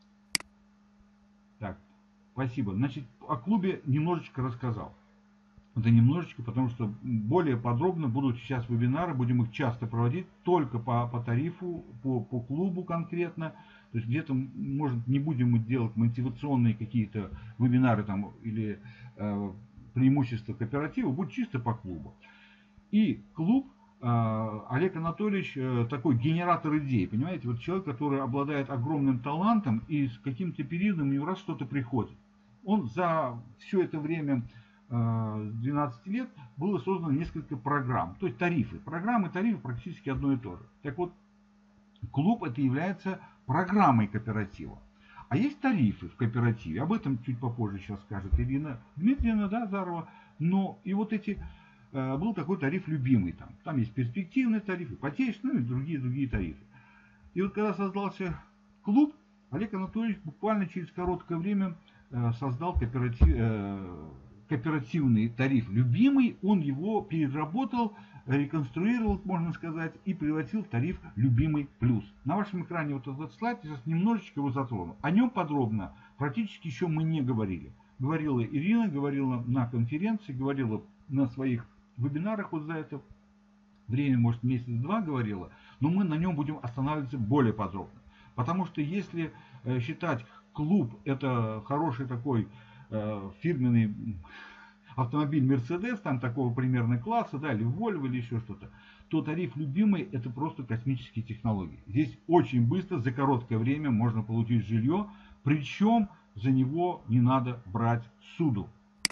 Так, спасибо. Значит, о клубе немножечко рассказал. Это немножечко, потому что более подробно будут сейчас вебинары, будем их часто проводить только по, по тарифу, по, по клубу конкретно. То есть где-то, может, не будем мы делать мотивационные какие-то вебинары там или э, преимущества кооператива, будет чисто по клубу. И клуб, э, Олег Анатольевич, э, такой генератор идей, понимаете, вот человек, который обладает огромным талантом и с каким-то периодом у него раз что-то приходит. Он за все это время двенадцати лет было создано несколько программ, то есть тарифы. Программы и тарифы практически одно и то же. Так вот, клуб это является программой кооператива. А есть тарифы в кооперативе, об этом чуть попозже сейчас скажет Ирина Дмитриевна, да, Зарова. Но и вот эти, был такой тариф любимый там. Там есть перспективный тариф, ипотечный, ну и другие, другие тарифы. И вот когда создался клуб, Олег Анатольевич буквально через короткое время создал кооператив, кооперативный тариф любимый, он его переработал, реконструировал, можно сказать, и превратил в тариф любимый плюс. На вашем экране вот этот слайд, я сейчас немножечко его затрону. О нем подробно практически еще мы не говорили. Говорила Ирина, говорила на конференции, говорила на своих вебинарах вот за это время, может месяц-два говорила, но мы на нем будем останавливаться более подробно. Потому что если считать клуб это хороший такой фирменный автомобиль Mercedes, там такого примерно класса, да, или Volvo, или еще что-то, то тариф любимый это просто космические технологии. Здесь очень быстро, за короткое время можно получить жилье, причем за него не надо брать суду.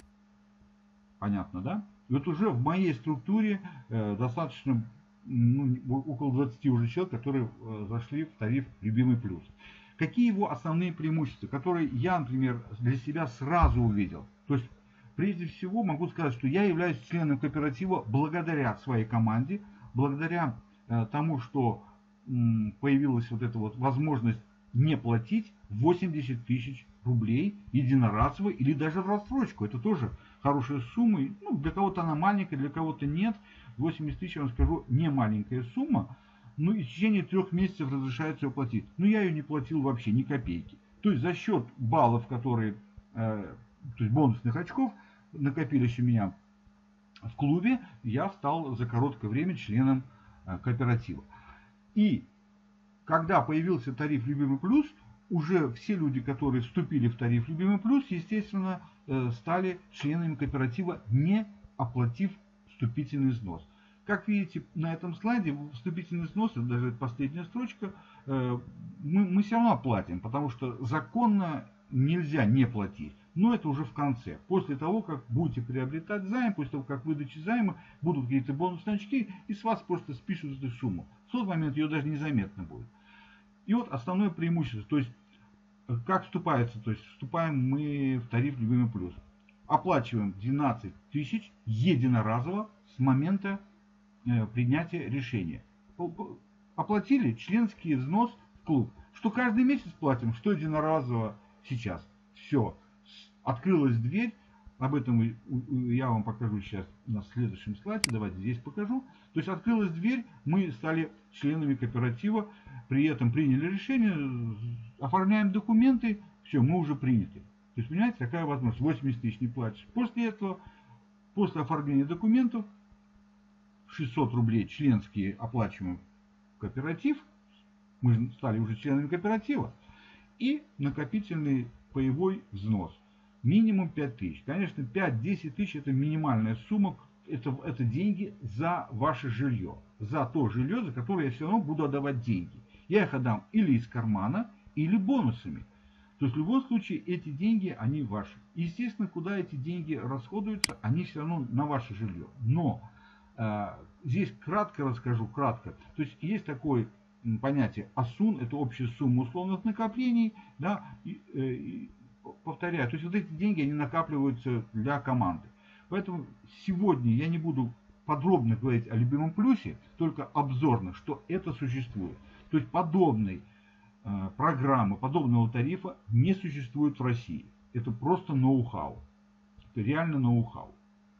Понятно, да? И вот уже в моей структуре э, достаточно, ну, около двадцати уже человек, которые э, зашли в тариф любимый плюс. Какие его основные преимущества, которые я, например, для себя сразу увидел? То есть, прежде всего, могу сказать, что я являюсь членом кооператива благодаря своей команде, благодаря э, тому, что м, появилась вот эта вот возможность не платить восемьдесят тысяч рублей единоразово или даже в рассрочку. Это тоже хорошая сумма. Ну, для кого-то она маленькая, для кого-то нет. восемьдесят тысяч, я вам скажу, не маленькая сумма. Ну и в течение трех месяцев разрешается ее платить. Но я ее не платил вообще ни копейки. То есть за счет баллов, которые, э, то есть бонусных очков, накопились у меня в клубе, я стал за короткое время членом э, кооператива. И когда появился тариф «Любимый плюс», уже все люди, которые вступили в тариф «Любимый плюс», естественно, э, стали членами кооператива, не оплатив вступительный взнос. Как видите на этом слайде, вступительный взнос, даже последняя строчка, мы, мы все равно платим, потому что законно нельзя не платить. Но это уже в конце. После того, как будете приобретать займ, после того, как выдачи займа, будут какие-то бонусные очки, и с вас просто спишут эту сумму. В тот момент ее даже незаметно будет. И вот основное преимущество. То есть, как вступается? То есть, вступаем мы в тариф «Любимый плюс». Оплачиваем двенадцать тысяч единоразово с момента принятия решения. Оплатили членский взнос в клуб. Что каждый месяц платим, что единоразово сейчас. Все. Открылась дверь. Об этом я вам покажу сейчас на следующем слайде. Давайте здесь покажу. То есть открылась дверь, мы стали членами кооператива. При этом приняли решение, оформляем документы. Все, мы уже приняты. То есть, понимаете, такая возможность. восемьдесят тысяч не платишь. После этого, после оформления документов, шестьсот рублей членские оплачиваем кооператив, мы стали уже членами кооператива, и накопительный паевой взнос, минимум пять тысяч. Конечно, пять-десять тысяч это минимальная сумма, это, это деньги за ваше жилье, за то жилье, за которое я все равно буду отдавать деньги. Я их отдам или из кармана, или бонусами. То есть в любом случае эти деньги, они ваши. Естественно, куда эти деньги расходуются, они все равно на ваше жилье. Но здесь кратко расскажу, кратко. То есть есть такое понятие АСУН, это общая сумма условных накоплений, да, и, и, повторяю, то есть вот эти деньги, они накапливаются для команды. Поэтому сегодня я не буду подробно говорить о любимом плюсе, только обзорно, что это существует. То есть подобной э, программы, подобного тарифа не существует в России. Это просто ноу-хау. Это реально ноу-хау.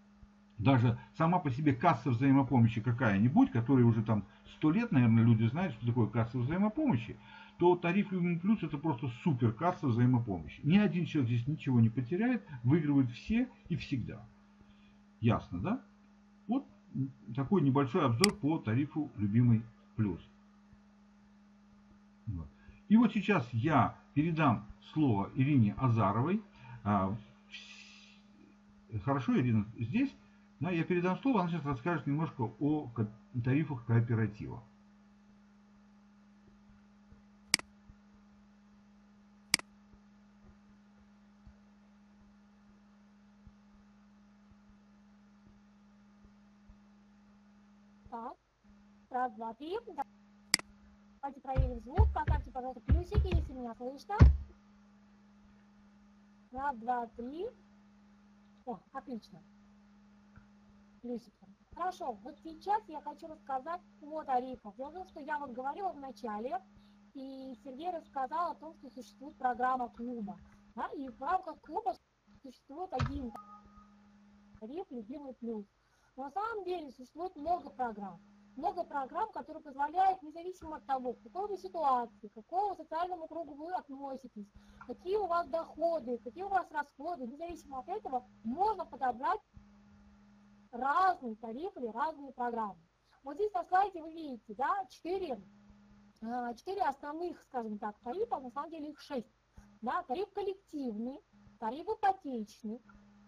Даже сама по себе касса взаимопомощи какая-нибудь, которая уже там сто лет, наверное, люди знают, что такое касса взаимопомощи, то тариф «Любимый плюс» это просто супер касса взаимопомощи. Ни один человек здесь ничего не потеряет, выигрывают все и всегда. Ясно, да? Вот такой небольшой обзор по тарифу «Любимый плюс». Вот. И вот сейчас я передам слово Ирине Азаровой. Хорошо, Ирина, здесь, да, я передам слово, она сейчас расскажет немножко о тарифах кооператива. Так, раз, два, три. Давайте проверим звук. Поставьте, пожалуйста, плюсики, если меня слышно. Раз, два, три. О, отлично. Плюсики. Хорошо, вот сейчас я хочу рассказать о тарифах. Дело в том, что я вот говорила в начале, и Сергей рассказал о том, что существует программа клуба. Да, и в рамках клуба существует один тариф «Любимый плюс». Но на самом деле существует много программ. Много программ, которые позволяют, независимо от того, в какой вы ситуации, к какому социальному кругу вы относитесь, какие у вас доходы, какие у вас расходы, независимо от этого, можно подобрать разные тарифы или разные программы. Вот здесь на слайде вы видите, да, четыре, четыре основных, скажем так, тарифа, на самом деле их шесть. Да, тариф коллективный, тариф ипотечный,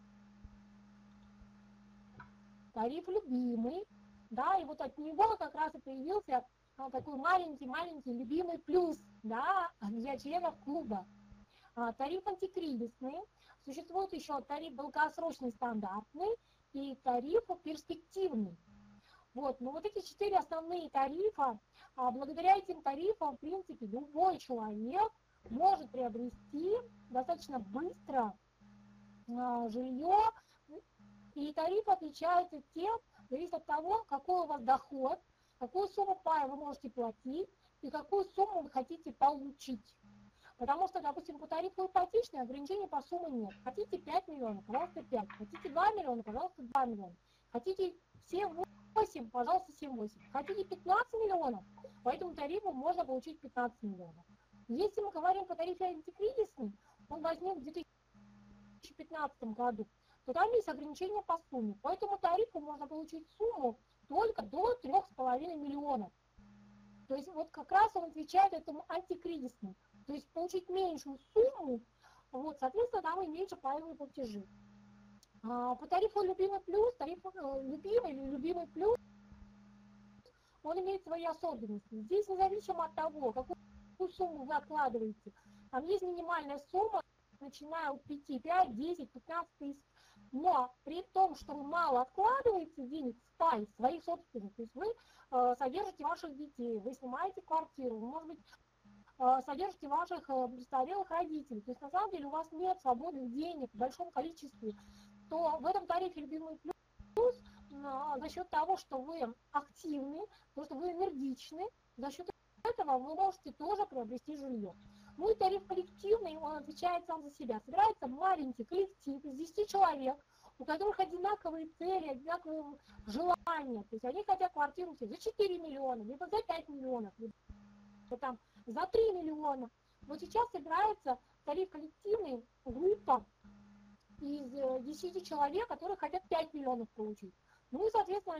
тариф любимый, да, и вот от него как раз и появился а, такой маленький-маленький любимый плюс, да, для членов клуба. А, тариф антикризисный, существует еще тариф долгосрочный стандартный и тариф перспективный. Вот, но вот эти четыре основные тарифа, а, благодаря этим тарифам, в принципе, любой человек может приобрести достаточно быстро а, жилье. И тариф отличается тем, зависит от того, какой у вас доход, какую сумму пая вы можете платить и какую сумму вы хотите получить. Потому что, допустим, по тарифу ипотечный ограничений по сумме нет. Хотите пять миллионов, пожалуйста, пять. Хотите два миллиона, пожалуйста, два миллиона. Хотите семь-восемь, пожалуйста, семь-восемь. Хотите пятнадцать миллионов, по этому тарифу можно получить пятнадцать миллионов. Если мы говорим по тарифу антикризисный, он возник в две тысячи пятнадцатом году, то там есть ограничения по сумме. По этому тарифу можно получить сумму только до трёх с половиной миллионов. То есть вот как раз он отвечает этому антикризисному. То есть получить меньшую сумму, вот, соответственно, там и меньше паевые платежи. А, по тарифу «Любимый плюс», тариф «Любимый» или «Любимый плюс», он имеет свои особенности. Здесь независимо от того, какую сумму вы откладываете, там есть минимальная сумма, начиная от пяти, пять, десять, пятнадцать тысяч. Но при том, что вы мало откладываете денег в пай своих собственных, то есть вы э, содержите ваших детей, вы снимаете квартиру, вы, может быть, э, содержите ваших э, престарелых родителей, то есть на самом деле у вас нет свободных денег в большом количестве, то в этом тарифе «Любимый плюс» э, за счет того, что вы активны, то, что вы энергичны, за счет этого вы можете тоже приобрести жилье. Ну и тариф коллективный, он отвечает сам за себя. Собирается маленький коллектив из десяти человек, у которых одинаковые цели, одинаковые желания. То есть они хотят квартиру за четыре миллиона, либо за пять миллионов, либо там за три миллиона. Вот сейчас собирается тариф коллективный, группа из десяти человек, которые хотят пять миллионов получить. Ну и, соответственно,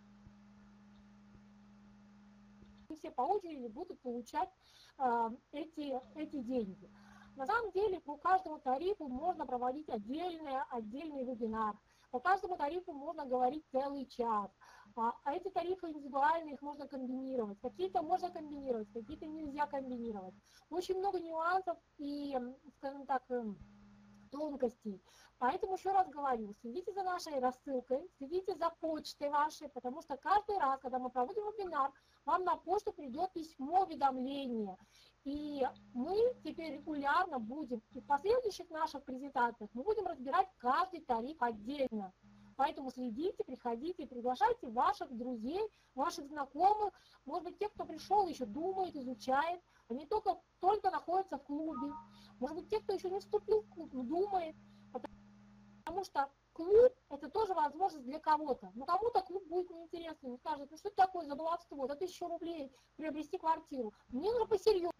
все по очереди будут получать э, эти, эти деньги. На самом деле по каждому тарифу можно проводить отдельный, отдельный вебинар. По каждому тарифу можно говорить целый час. А, а эти тарифы индивидуальные, их можно комбинировать. Какие-то можно комбинировать, какие-то нельзя комбинировать. Очень много нюансов и, скажем так, тонкостей. Поэтому еще раз говорю, следите за нашей рассылкой, следите за почтой вашей, потому что каждый раз, когда мы проводим вебинар, вам на почту придет письмо уведомление. И мы теперь регулярно будем, и в последующих наших презентациях мы будем разбирать каждый тариф отдельно. Поэтому следите, приходите, приглашайте ваших друзей, ваших знакомых, может быть, тех, кто пришел, еще думает, изучает, они только, только находятся в клубе. Может быть, те, кто еще не вступил в клуб, думает, потому что клуб – это тоже возможность для кого-то. Но кому-то клуб будет неинтересно, не скажет, ну что это такое за баловство, за тысячу рублей приобрести квартиру. Мне нужно по-серьезному.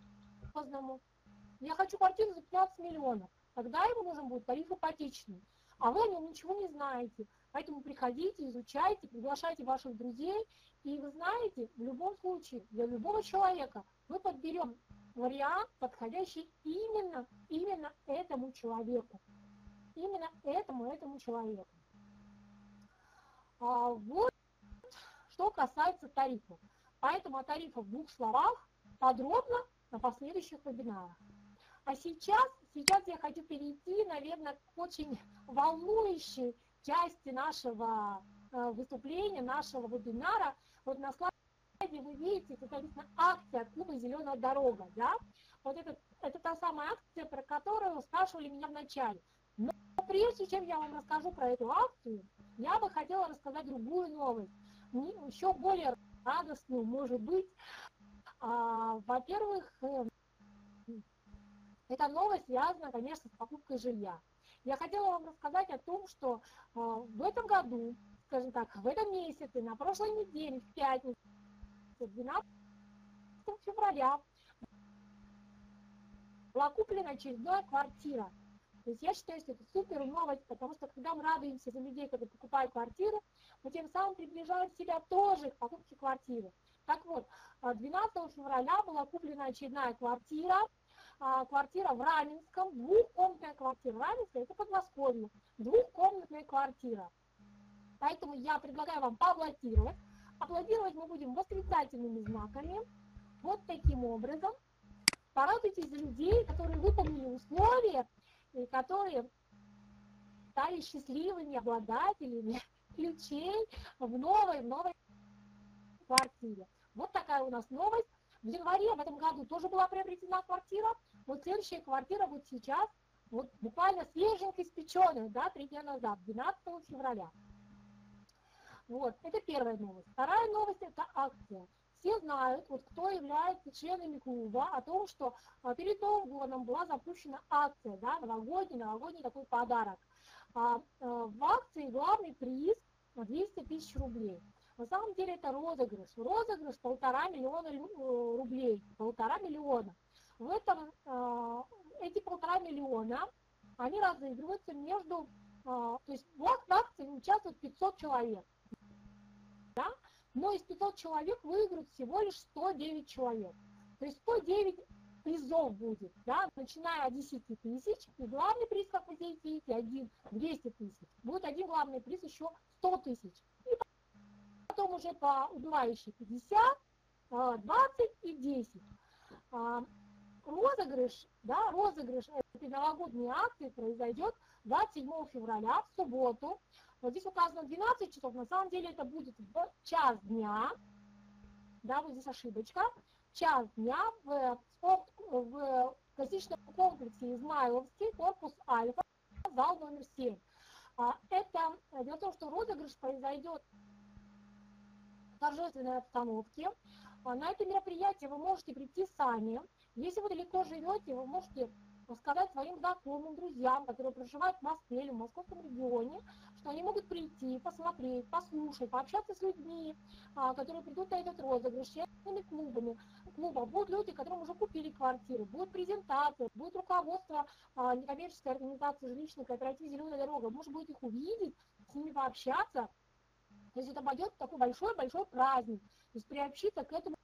Я хочу квартиру за пятнадцать миллионов. Тогда ему нужен будет тариф ипотечный. а вы о нем ничего не знаете. Поэтому приходите, изучайте, приглашайте ваших друзей, и вы знаете, в любом случае, для любого человека мы подберем вариант, подходящий именно, именно этому человеку. Именно этому, этому человеку. А, вот что касается тарифов. Поэтому о тарифах в двух словах подробно на последующих вебинарах. А сейчас, сейчас я хочу перейти, наверное, к очень волнующей части нашего э, выступления, нашего вебинара. Вот на слайде вы видите, это, соответственно, акция клуба «Зеленая дорога». Да? Вот это, это та самая акция, про которую вы спрашивали меня в начале. Но прежде чем я вам расскажу про эту акцию, я бы хотела рассказать другую новость, еще более радостную, может быть. А, во-первых, эта новость связана, конечно, с покупкой жилья. Я хотела вам рассказать о том, что э, в этом году, скажем так, в этом месяце, на прошлой неделе, в пятницу, двенадцатого февраля, была куплена очередная квартира. То есть я считаю, что это супер новость, потому что когда мы радуемся за людей, которые покупают квартиры, мы тем самым приближаем себя тоже к покупке квартиры. Так вот, двенадцатого февраля была куплена очередная квартира, квартира в Раменском, двухкомнатная квартира. Раменская — это Подмосковье, двухкомнатная квартира. Поэтому я предлагаю вам поаплодировать. Аплодировать мы будем восклицательными знаками. Вот таким образом. Порадуйтесь за людей, которые выполнили условия, и которые стали счастливыми обладателями ключей в новой, в новой квартире. Вот такая у нас новость. В январе в этом году тоже была приобретена квартира. Вот следующая квартира вот сейчас, вот буквально свеженько испеченная, да, три дня назад, двенадцатого февраля. Вот, это первая новость. Вторая новость — это акция. Все знают, вот кто является членами клуба, о том, что а, перед Новым годом была запущена акция, да, новогодний, новогодний такой подарок. А, а, в акции главный приз двести тысяч рублей. На самом деле это розыгрыш. Розыгрыш полтора миллиона рублей. Полтора миллиона. В этом э, эти полтора миллиона, они разыгрываются между, э, то есть в акции участвует пятьсот человек. Да? Но из пятисот человек выиграют всего лишь сто девять человек. То есть сто девять призов будет, да, начиная от десяти тысяч. И главный приз, как вы здесь видите, один, двести тысяч. Будет один главный приз еще сто тысяч. И потом уже по убывающей пятьдесят, двадцать и десять. Розыгрыш, да, розыгрыш этой новогодней акции произойдет двадцать седьмого февраля, в субботу. Вот здесь указано двенадцать часов, на самом деле это будет в час дня. Да, вот здесь ошибочка. Час дня в, в гостиничном комплексе Измайловский, корпус Альфа, зал номер семь. Это, дело в том, что розыгрыш произойдет в торжественной обстановке. На это мероприятие вы можете прийти сами. Если вы далеко живете, вы можете сказать своим знакомым, друзьям, которые проживают в Москве или в московском регионе, что они могут прийти, посмотреть, послушать, пообщаться с людьми, которые придут на этот розыгрыш, членами клубами. клуба. Будут люди, которым уже купили квартиры, будет презентация, будет руководство некоммерческой организации жилищный кооператив «Зеленая дорога». Можно будет их увидеть, с ними пообщаться. То есть это пойдет такой большой-большой праздник. То есть приобщиться к этому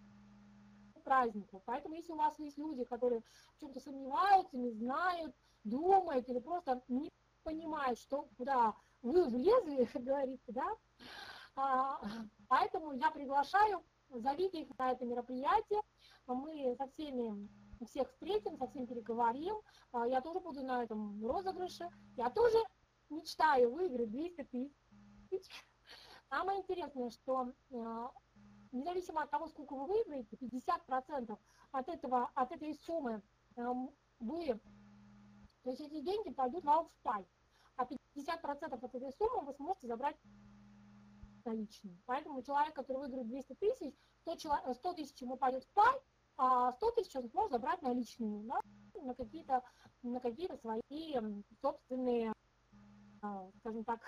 празднику. Поэтому если у вас есть люди, которые в чем-то сомневаются, не знают, думают или просто не понимают, что куда вы влезли, как говорится, да, а, поэтому я приглашаю, зовите их на это мероприятие, мы со всеми всех встретим, со всеми переговорим, я тоже буду на этом розыгрыше, я тоже мечтаю выиграть двести тысяч. Самое интересное, что независимо от того, сколько вы выиграете, пятьдесят процентов от, этого, от этой суммы вы, то есть эти деньги пойдут вам в пай, а пятьдесят процентов от этой суммы вы сможете забрать наличные. Поэтому человек, который выиграет двести тысяч, сто тысяч ему пойдет в пай, а сто тысяч он сможет забрать наличные, да, на какие-то на какие-то свои собственные, скажем так,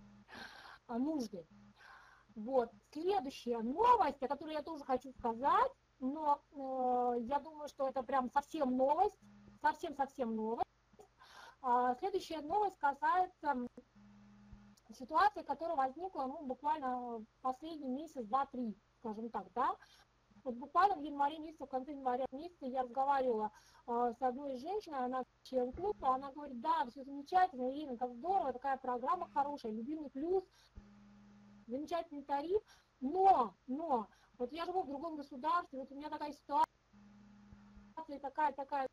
нужды. Вот. Следующая новость, о которой я тоже хочу сказать, но э, я думаю, что это прям совсем новость, совсем-совсем новость. А, следующая новость касается ситуации, которая возникла, ну, буквально последний месяц, два-три, скажем так, да. Вот буквально в январе месяце, в конце января месяца я разговаривала э, с одной женщиной, она член клуба, она говорит, да, все замечательно, Ирина, как здорово, такая программа хорошая, любимый плюс, замечательный тариф, но, но, вот я живу в другом государстве, вот у меня такая ситуация, такая, такая,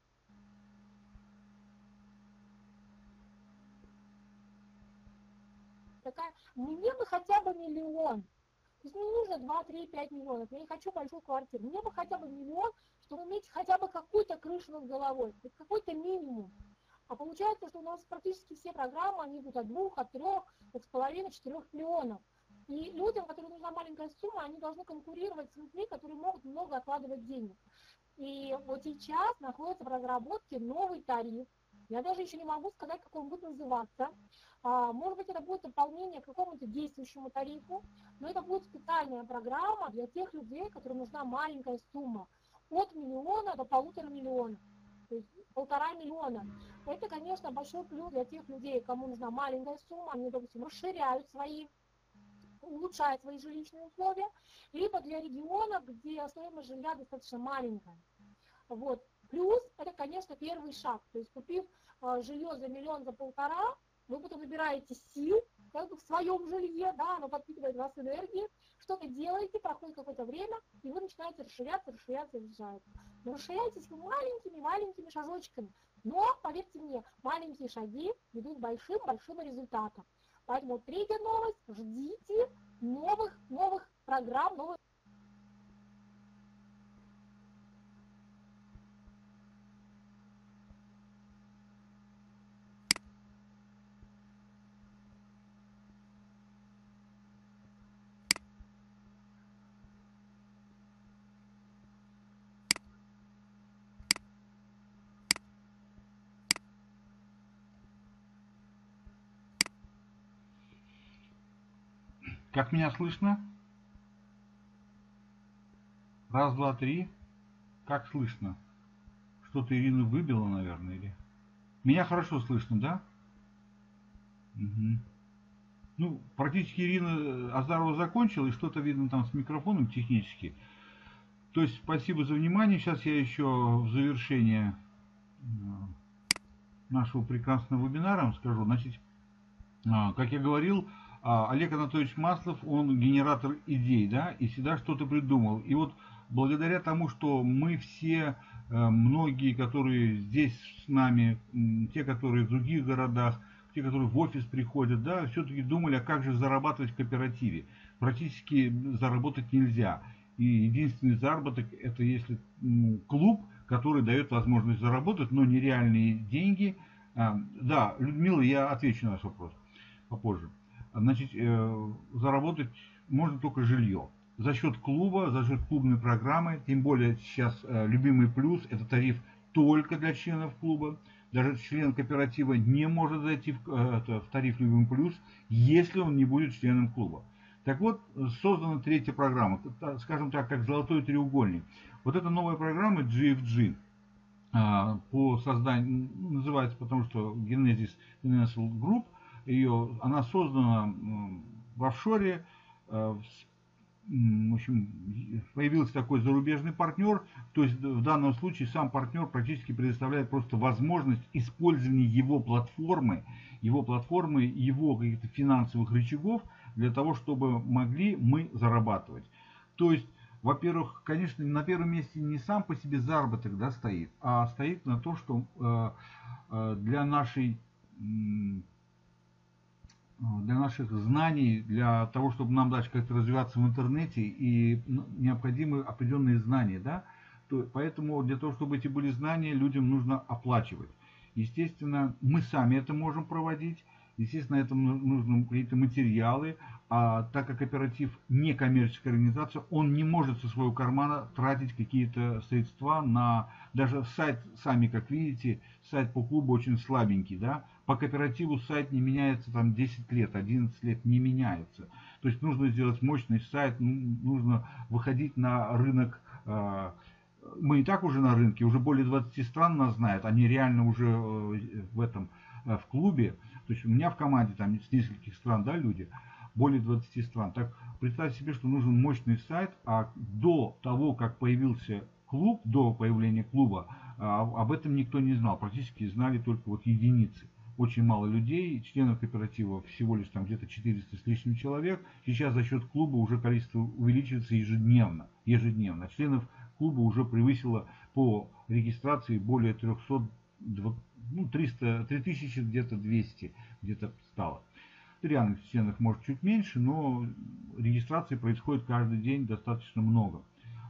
такая, мне бы хотя бы миллион. То есть мне не нужно два, три, пять миллионов, я не хочу большую квартиру, мне бы хотя бы миллион, чтобы иметь хотя бы какую-то крышу над головой, какой-то минимум. А получается, что у нас практически все программы, они идут от двух, от трех, от с половиной, четырех миллионов. И людям, которым нужна маленькая сумма, они должны конкурировать с людьми, которые могут много откладывать денег. И вот сейчас находится в разработке новый тариф. Я даже еще не могу сказать, как он будет называться. А, может быть, это будет дополнение к какому-то действующему тарифу, но это будет специальная программа для тех людей, которым нужна маленькая сумма. От миллиона до полутора миллионов. То есть полтора миллиона. Это, конечно, большой плюс для тех людей, кому нужна маленькая сумма, они, допустим, расширяют свои, улучшают свои жилищные условия, либо для регионов, где стоимость жилья достаточно маленькая. Вот. Плюс это, конечно, первый шаг. То есть купив э, жилье за миллион, за полтора, вы потом набираете сил, как бы в своем жилье, да, оно подпитывает вас энергией, что-то делаете, проходит какое-то время, и вы начинаете расширяться, расширяться, расширяться. Но расширяетесь вы маленькими-маленькими шажочками. Но, поверьте мне, маленькие шаги ведут к большим-большим результатам. Поэтому третья новость, ждите новых, новых программ, новых. Как меня слышно? Раз, два, три. Как слышно? Что-то Ирину выбило, наверное, или... Меня хорошо слышно, да? Угу. Ну, практически Ирина Азарова закончила, и что-то видно там с микрофоном технически. То есть, спасибо за внимание. Сейчас я еще в завершение нашего прекрасного вебинара вам скажу. Значит, как я говорил, Олег Анатольевич Маслов, он генератор идей, да, и всегда что-то придумал. И вот благодаря тому, что мы все, многие, которые здесь с нами, те, которые в других городах, те, которые в офис приходят, да, все-таки думали, а как же зарабатывать в кооперативе. Практически заработать нельзя. И единственный заработок, это если ну, клуб, который дает возможность заработать, но нереальные деньги. Да, Людмила, я отвечу на ваш вопрос попозже. Значит, э, заработать можно только жилье. За счет клуба, за счет клубной программы, тем более сейчас э, любимый плюс, это тариф только для членов клуба. Даже член кооператива не может зайти в, э, это, в тариф любимый плюс, если он не будет членом клуба. Так вот, создана третья программа, скажем так, как золотой треугольник. Вот эта новая программа джи эф джи э, по созданию, называется потому что Genesis Financial Group, ее, она создана в офшоре, в общем, появился такой зарубежный партнер, то есть в данном случае сам партнер практически предоставляет просто возможность использования его платформы, его платформы, его каких-то финансовых рычагов для того, чтобы могли мы зарабатывать. То есть, во-первых, конечно, на первом месте не сам по себе заработок, да, стоит, а стоит на то, что э, э, для нашей для наших знаний, для того, чтобы нам дальше как-то развиваться в интернете, и необходимы определенные знания, да, то, поэтому для того, чтобы эти были знания, людям нужно оплачивать. Естественно, мы сами это можем проводить, естественно, этому нужны какие-то материалы, а так как кооператив не коммерческая организация, он не может со своего кармана тратить какие-то средства на, даже сайт, сами как видите, сайт по клубу очень слабенький, да, по кооперативу сайт не меняется там десять лет, одиннадцать лет не меняется. То есть нужно сделать мощный сайт, нужно выходить на рынок. Мы и так уже на рынке, уже более двадцати стран нас знают, они реально уже в этом в клубе, то есть у меня в команде там с нескольких стран, да, люди, более двадцати стран. Так представьте себе, что нужен мощный сайт, а до того, как появился клуб, до появления клуба, об этом никто не знал. Практически знали только вот единицы. Очень мало людей, членов кооператива всего лишь там где-то четыреста с лишним человек. Сейчас за счет клуба уже количество увеличивается ежедневно. ежедневно. Членов клуба уже превысило по регистрации более трёхсот, ну, триста, три тысячи где-то двести где-то стало. Реальных членов может чуть меньше, но регистрации происходит каждый день достаточно много.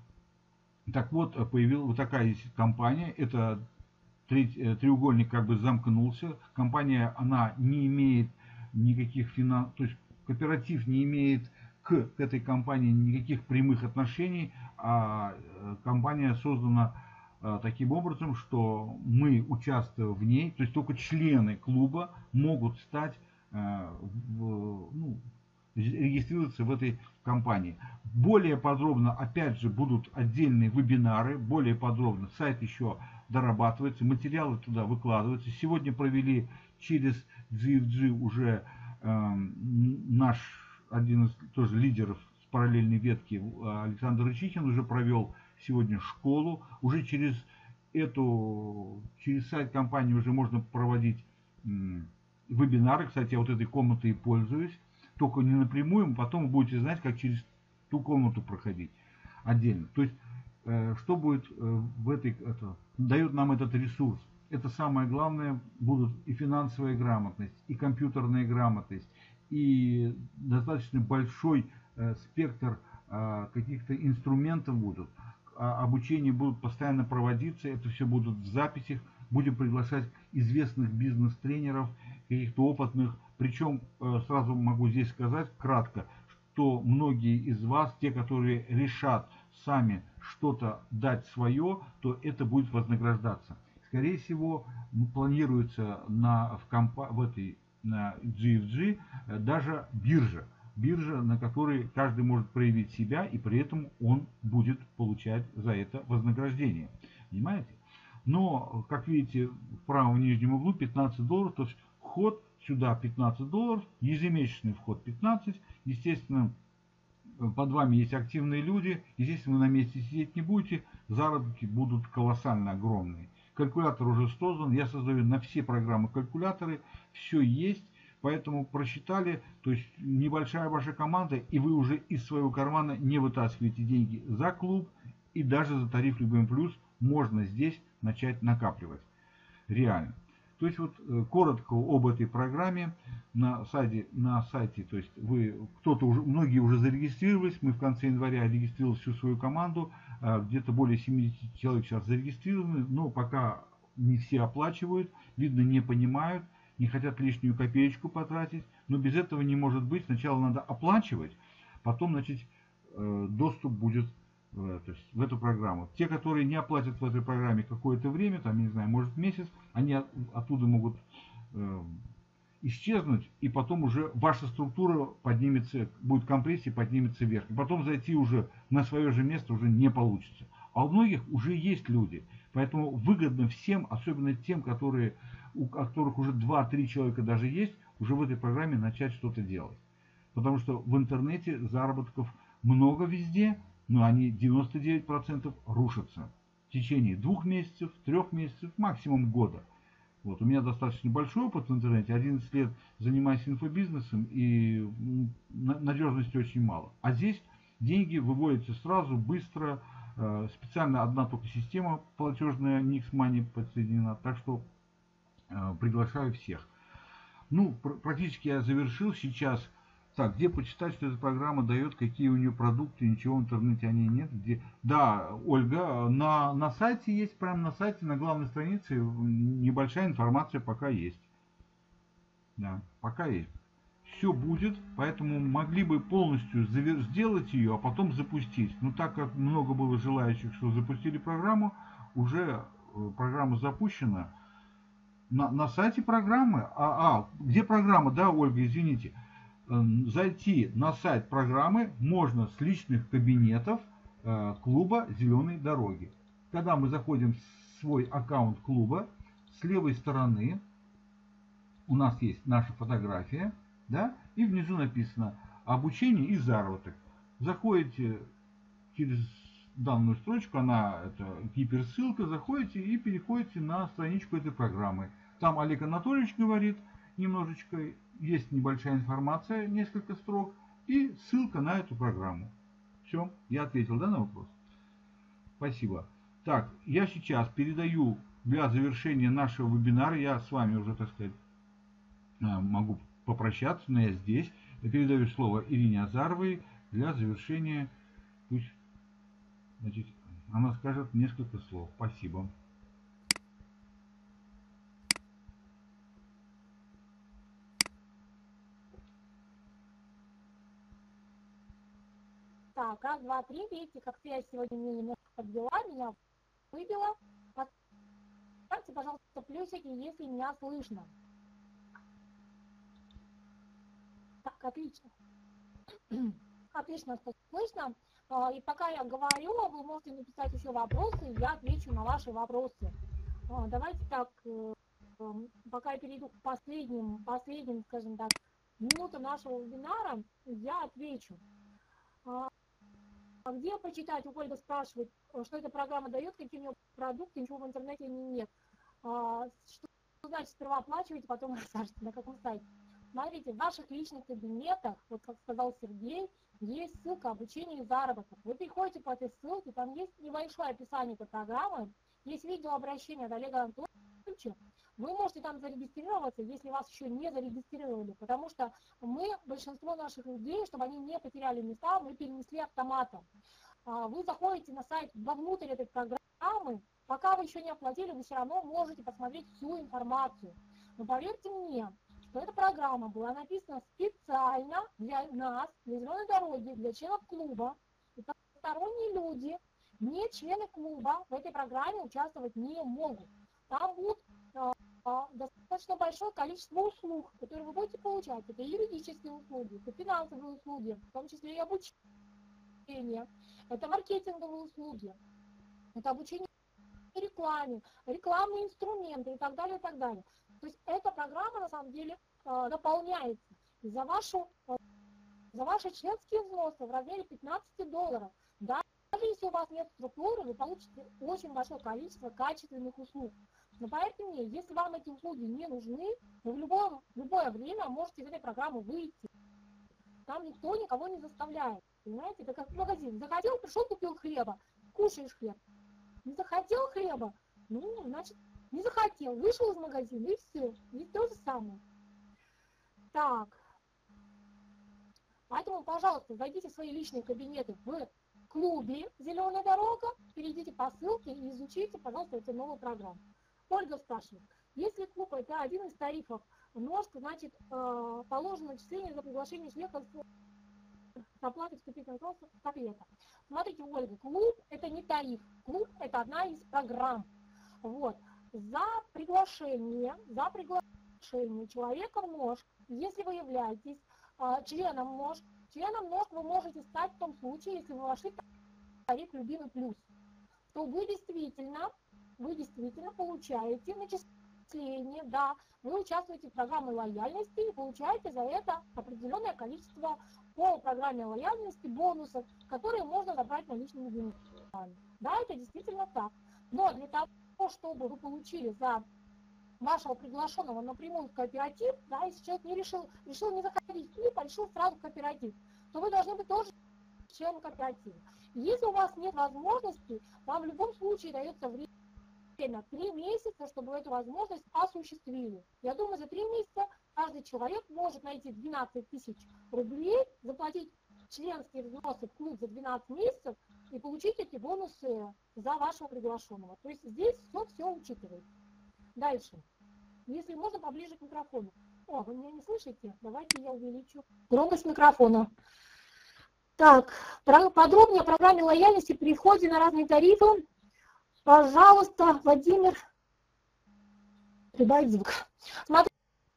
Так вот, появилась вот такая компания, это треугольник как бы замкнулся, компания, она не имеет никаких финансов, то есть кооператив не имеет к этой компании никаких прямых отношений, а компания создана таким образом, что мы, участвуя в ней, то есть только члены клуба могут стать, ну, регистрироваться в этой компании. Более подробно, опять же, будут отдельные вебинары, более подробно сайт еще дорабатывается, материалы туда выкладываются. Сегодня провели через джи эф джи уже э, наш один из тоже лидеров с параллельной ветки Александр Рычихин уже провел сегодня школу. Уже через эту, через сайт компании уже можно проводить э, вебинары. Кстати, я вот этой комнатой и пользуюсь. Только не напрямую, потом вы будете знать, как через ту комнату проходить отдельно. То есть, э, что будет э, в этой, это, дает нам этот ресурс. Это самое главное, будут и финансовая грамотность, и компьютерная грамотность, и достаточно большой э, спектр э, каких-то инструментов будут. А обучение будут постоянно проводиться, это все будут в записях. Будем приглашать известных бизнес-тренеров, каких-то опытных. Причем, сразу могу здесь сказать кратко, что многие из вас, те, которые решат сами что-то дать свое, то это будет вознаграждаться. Скорее всего, планируется на, в, компа, в этой на джи эф джи даже биржа. Биржа, на которой каждый может проявить себя, и при этом он будет получать за это вознаграждение. Понимаете? Но, как видите, в правом нижнем углу пятнадцать долларов, то есть вход сюда пятнадцать долларов, ежемесячный вход пятнадцать. Естественно, под вами есть активные люди. Естественно, вы на месте сидеть не будете, заработки будут колоссально огромные. Калькулятор уже создан, я создаю на все программы калькуляторы, все есть. Поэтому просчитали, то есть небольшая ваша команда, и вы уже из своего кармана не вытаскиваете деньги за клуб, и даже за тариф Любим Плюс можно здесь начать накапливать. Реально. То есть вот коротко об этой программе на сайте, на сайте, то есть вы, кто-то уже, многие уже зарегистрировались, мы в конце января регистрировали всю свою команду, где-то более семидесяти человек сейчас зарегистрированы, но пока не все оплачивают, видно, не понимают, не хотят лишнюю копеечку потратить, но без этого не может быть. Сначала надо оплачивать, потом, значит, доступ будет то есть в эту программу. Те, которые не оплатят в этой программе какое-то время, там, не знаю, может месяц, они от, оттуда могут э, исчезнуть, и потом уже ваша структура поднимется, будет компрессия, поднимется вверх. И потом зайти уже на свое же место уже не получится. А у многих уже есть люди. Поэтому выгодно всем, особенно тем, которые, у которых уже два-три человека даже есть, уже в этой программе начать что-то делать. Потому что в интернете заработков много везде, но они девяносто девять процентов рушатся в течение двух месяцев, трех месяцев, максимум года. Вот. У меня достаточно большой опыт в интернете, одиннадцать лет занимаюсь инфобизнесом, и надежности очень мало. А здесь деньги выводятся сразу, быстро, специально одна только система платежная Nix Money подсоединена, так что приглашаю всех. Ну, практически я завершил сейчас. Так, где почитать, что эта программа дает, какие у нее продукты, ничего в интернете о ней нет. Где... Да, Ольга, на, на сайте есть, прямо на сайте, на главной странице небольшая информация пока есть. Да, пока есть. Все будет, поэтому могли бы полностью сделать ее, а потом запустить. Но так как много было желающих, что запустили программу, уже программа запущена. На, на сайте программы, а, а, где программа, да, Ольга, извините. Зайти на сайт программы можно с личных кабинетов э, клуба «Зеленые дороги». Когда мы заходим в свой аккаунт клуба, с левой стороны у нас есть наша фотография, да, и внизу написано обучение и заработок. Заходите через данную строчку, она это гиперссылка, заходите и переходите на страничку этой программы. Там Олег Анатольевич говорит немножечко, есть небольшая информация, несколько строк и ссылка на эту программу. Все, я ответил, да, на вопрос? Спасибо. Так, я сейчас передаю для завершения нашего вебинара, я с вами уже, так сказать, могу попрощаться, но я здесь. Я передаю слово Ирине Азаровой для завершения. Пусть, значит, она скажет несколько слов. Спасибо. Так, раз, два, три. Видите, как связь сегодня мне немножко подвела, меня выбила. Поставьте, пожалуйста, плюсики, если меня слышно. Так, отлично. Отлично, что слышно. И пока я говорю, вы можете написать еще вопросы, и я отвечу на ваши вопросы. Давайте так, пока я перейду к последним, последним, скажем так, минутам нашего вебинара, я отвечу. А где почитать? У Ольга спрашивает, что эта программа дает, какие у нее продукты, ничего в интернете нет. Что значит, сперва оплачиваете, потом рассаживаете, на каком сайте? Смотрите, в ваших личных кабинетах, вот как сказал Сергей, есть ссылка обучение и заработок. Вы переходите по этой ссылке, там есть небольшое описание этой программы, есть видеообращение от Олега Анатольевича. Вы можете там зарегистрироваться, если вас еще не зарегистрировали, потому что мы, большинство наших людей, чтобы они не потеряли места, мы перенесли автоматом. Вы заходите на сайт вовнутрь этой программы, пока вы еще не оплатили, вы все равно можете посмотреть всю информацию. Но поверьте мне, что эта программа была написана специально для нас, для «Зеленой дороги», для членов клуба. И посторонние люди, не члены клуба, в этой программе участвовать не могут. Там будет а, а, достаточно большое количество услуг, которые вы будете получать. Это юридические услуги, это финансовые услуги, в том числе и обучение, это маркетинговые услуги, это обучение рекламе, рекламные инструменты и так далее, и так далее. То есть эта программа на самом деле наполняется за, вашу, за ваши членские взносы в размере пятнадцати долларов. Даже если у вас нет структуры, вы получите очень большое количество качественных услуг. Но поверьте мне, если вам эти услуги не нужны, вы в любое, в любое время можете из этой программы выйти. Там никто никого не заставляет. Понимаете, это как в магазин. Захотел, пришел, купил хлеба, кушаешь хлеб. Не захотел хлеба, ну, значит, не захотел, вышел из магазина, и все. И то же самое. Так. Поэтому, пожалуйста, зайдите в свои личные кабинеты в клубе «Зеленая дорога», перейдите по ссылке и изучите, пожалуйста, эту новую программу. Ольга спрашивает, если клуб это один из тарифов, множко, значит, положено начисление за приглашение члена с оплатой вступительного взноса, как и это. Смотрите, Ольга, клуб это не тариф, клуб это одна из программ. Вот. За приглашение, за приглашение человека в МОЖ, если вы являетесь а, членом МОЖ, членом МОЖ вы можете стать в том случае, если вы вошли в тариф «Любимый плюс», то вы действительно, вы действительно получаете начисление, да, вы участвуете в программе лояльности и получаете за это определенное количество по программе лояльности бонусов, которые можно забрать наличными деньгами. Да, это действительно так. Но для того, чтобы вы получили за вашего приглашенного напрямую в кооператив, да, если человек не решил, решил не заходить в клуб, а решил сразу в кооператив, то вы должны быть тоже членом кооператива. Если у вас нет возможности, вам в любом случае дается время три месяца, чтобы эту возможность осуществили. Я думаю, за три месяца каждый человек может найти двенадцать тысяч рублей, заплатить членские взносы в клуб за двенадцать месяцев и получить эти бонусы за вашего приглашенного. То есть здесь все, все учитывается. Дальше. Если можно, поближе к микрофону. О, вы меня не слышите? Давайте я увеличу громкость микрофона. Так, подробнее о программе лояльности при входе на разные тарифы. Пожалуйста, Владимир, прибавить звук. Смотрите,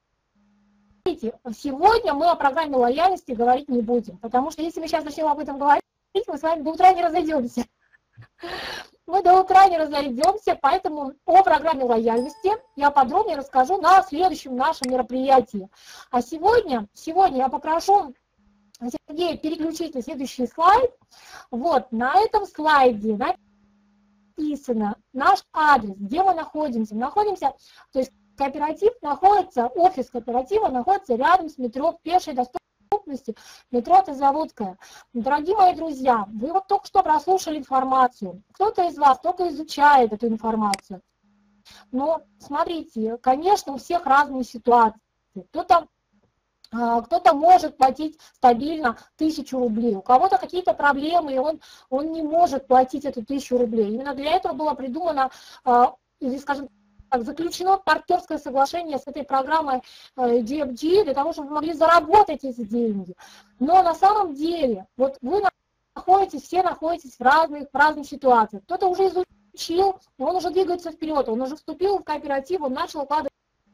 сегодня мы о программе лояльности говорить не будем, потому что если мы сейчас начнем об этом говорить, мы с вами до утра не разойдемся. мы до утра не разойдемся, поэтому о программе лояльности я подробнее расскажу на следующем нашем мероприятии. А сегодня, сегодня я попрошу Сергея переключить на следующий слайд. Вот, на этом слайде написано наш адрес, где мы находимся. Находимся, то есть кооператив находится, офис кооператива находится рядом с метро в пешей доступности, метро Заводская. Дорогие мои друзья, вы вот только что прослушали информацию. Кто-то из вас только изучает эту информацию. Но смотрите, конечно, у всех разные ситуации. Кто-то Кто-то может платить стабильно тысячу рублей, у кого-то какие-то проблемы, и он, он не может платить эту тысячу рублей. Именно для этого было придумано, или, скажем так, заключено партнерское соглашение с этой программой ди эф джи, для того, чтобы вы могли заработать эти деньги. Но на самом деле, вот вы находитесь, все находитесь в разных, в разных ситуациях. Кто-то уже изучил, и он уже двигается вперед, он уже вступил в кооператив, он начал вкладывать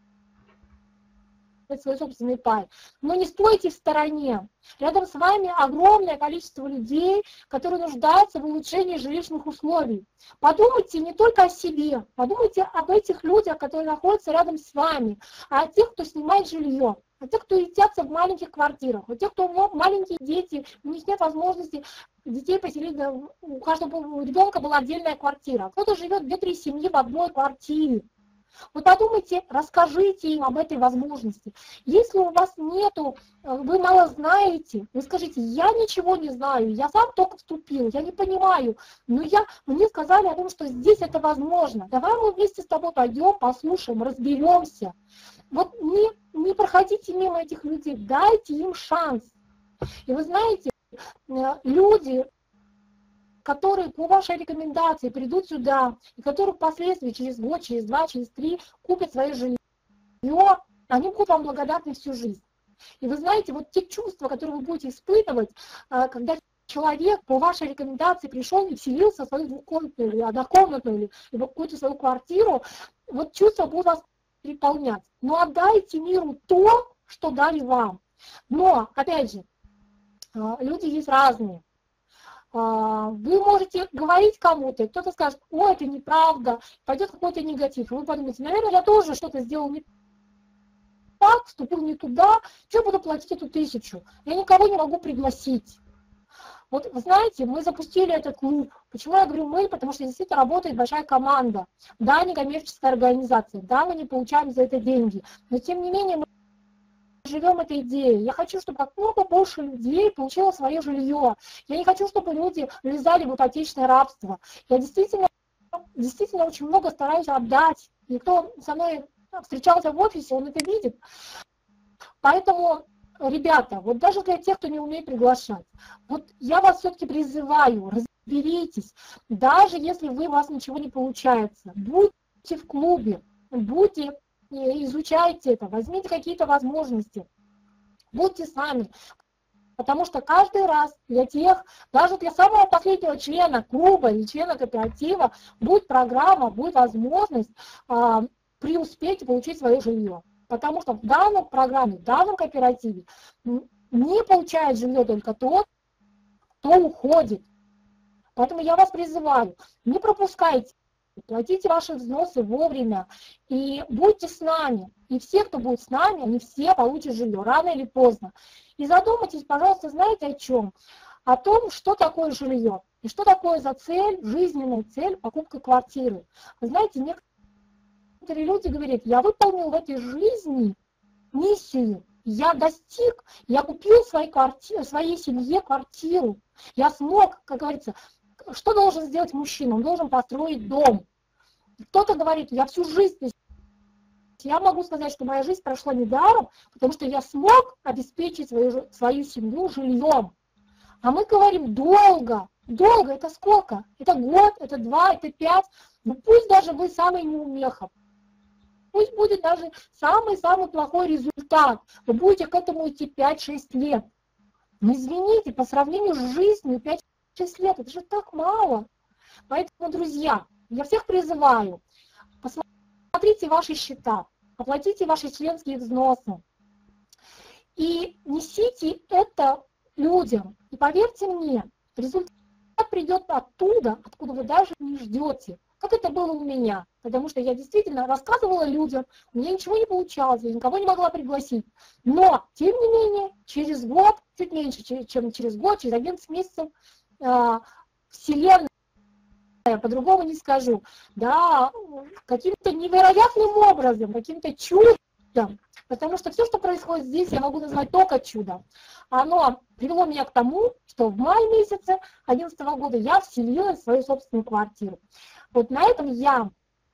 свой собственный пай. Но не стойте в стороне. Рядом с вами огромное количество людей, которые нуждаются в улучшении жилищных условий. Подумайте не только о себе, подумайте об этих людях, которые находятся рядом с вами, а о тех, кто снимает жилье, о тех, кто ютятся в маленьких квартирах, о тех, кто маленькие дети, у них нет возможности детей поселить, у каждого ребенка была отдельная квартира. Кто-то живет две-три семьи в одной квартире. Вот подумайте, расскажите им об этой возможности. Если у вас нету, вы мало знаете, вы скажите, я ничего не знаю, я сам только вступил, я не понимаю, но я, мне сказали о том, что здесь это возможно. Давай мы вместе с тобой пойдем, послушаем, разберемся. Вот не, не проходите мимо этих людей, дайте им шанс. И вы знаете, люди, которые по вашей рекомендации придут сюда, и которые впоследствии через год, через два, через три купят свое жилье, они будут вам благодарны всю жизнь. И вы знаете, вот те чувства, которые вы будете испытывать, когда человек по вашей рекомендации пришел и вселился в свою двухкомнатную или однокомнатную или какую-то свою квартиру, вот чувства будут вас переполнять. Но отдайте миру то, что дали вам. Но, опять же, люди есть разные. Вы можете говорить кому-то, и кто-то скажет, ой, это неправда, пойдет какой-то негатив. И вы подумаете, наверное, я тоже что-то сделал не так, вступил не туда, что буду платить эту тысячу? Я никого не могу пригласить. Вот, вы знаете, мы запустили этот клуб. Почему я говорю мы? Потому что действительно работает большая команда. Да, не коммерческая организация, да, мы не получаем за это деньги, но тем не менее мы живем этой идеей. Я хочу, чтобы как можно больше людей получило свое жилье. Я не хочу, чтобы люди влезали в ипотечное рабство. Я действительно, действительно очень много стараюсь отдать. И кто со мной встречался в офисе, он это видит. Поэтому, ребята, вот даже для тех, кто не умеет приглашать, вот я вас все-таки призываю, разберитесь. Даже если вы, у вас ничего не получается, будьте в клубе, будьте... изучайте это, возьмите какие-то возможности, будьте сами, потому что каждый раз для тех, даже для самого последнего члена клуба или члена кооператива будет программа, будет возможность а, преуспеть и получить свое жилье. Потому что в данной программе, в данном кооперативе не получает жилье только тот, кто уходит. Поэтому я вас призываю, не пропускайте. Платите ваши взносы вовремя и будьте с нами. И все, кто будет с нами, они все получат жилье, рано или поздно. И задумайтесь, пожалуйста, знаете о чем? О том, что такое жилье. И что такое за цель, жизненная цель покупка квартиры. Вы знаете, некоторые люди говорят, я выполнил в этой жизни миссию. Я достиг, я купил своей, квартире, своей семье квартиру. Я смог, как говорится, что должен сделать мужчина? Он должен построить дом. Кто-то говорит, я всю жизнь, я могу сказать, что моя жизнь прошла недаром, потому что я смог обеспечить свою, свою семью жильем. А мы говорим долго. Долго это сколько? Это год, это два, это пять. Ну пусть даже вы самый неумеха. Пусть будет даже самый-самый плохой результат. Вы будете к этому идти пять-шесть лет. Но извините, по сравнению с жизнью пять-шесть лет, это же так мало. Поэтому, друзья, я всех призываю, посмотрите ваши счета, оплатите ваши членские взносы и несите это людям. И поверьте мне, результат придет оттуда, откуда вы даже не ждете. Как это было у меня. Потому что я действительно рассказывала людям, у меня ничего не получалось, я никого не могла пригласить. Но, тем не менее, через год, чуть меньше, чем через год, через одиннадцать месяцев, Вселенная, по-другому не скажу, да, каким-то невероятным образом, каким-то чудом, потому что все, что происходит здесь, я могу назвать только чудом. Оно привело меня к тому, что в мае месяце две тысячи одиннадцатого года я вселилась в свою собственную квартиру. Вот на этом я,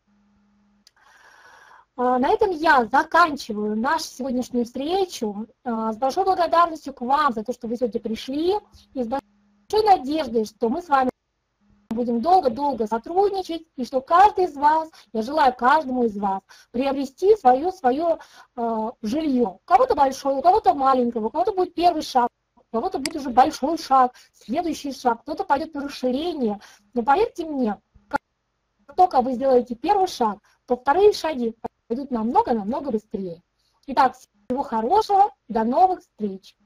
на этом я заканчиваю нашу сегодняшнюю встречу с большой благодарностью к вам за то, что вы сегодня пришли, и с большой надеждой, что мы с вами будем долго-долго сотрудничать, и что каждый из вас, я желаю каждому из вас приобрести свое, свое э, жилье. У кого-то большое, у кого-то маленькое, у кого-то будет первый шаг, у кого-то будет уже большой шаг, следующий шаг, кто-то пойдет на расширение. Но поверьте мне, как только вы сделаете первый шаг, то вторые шаги пойдут намного-намного быстрее. Итак, всего хорошего, до новых встреч!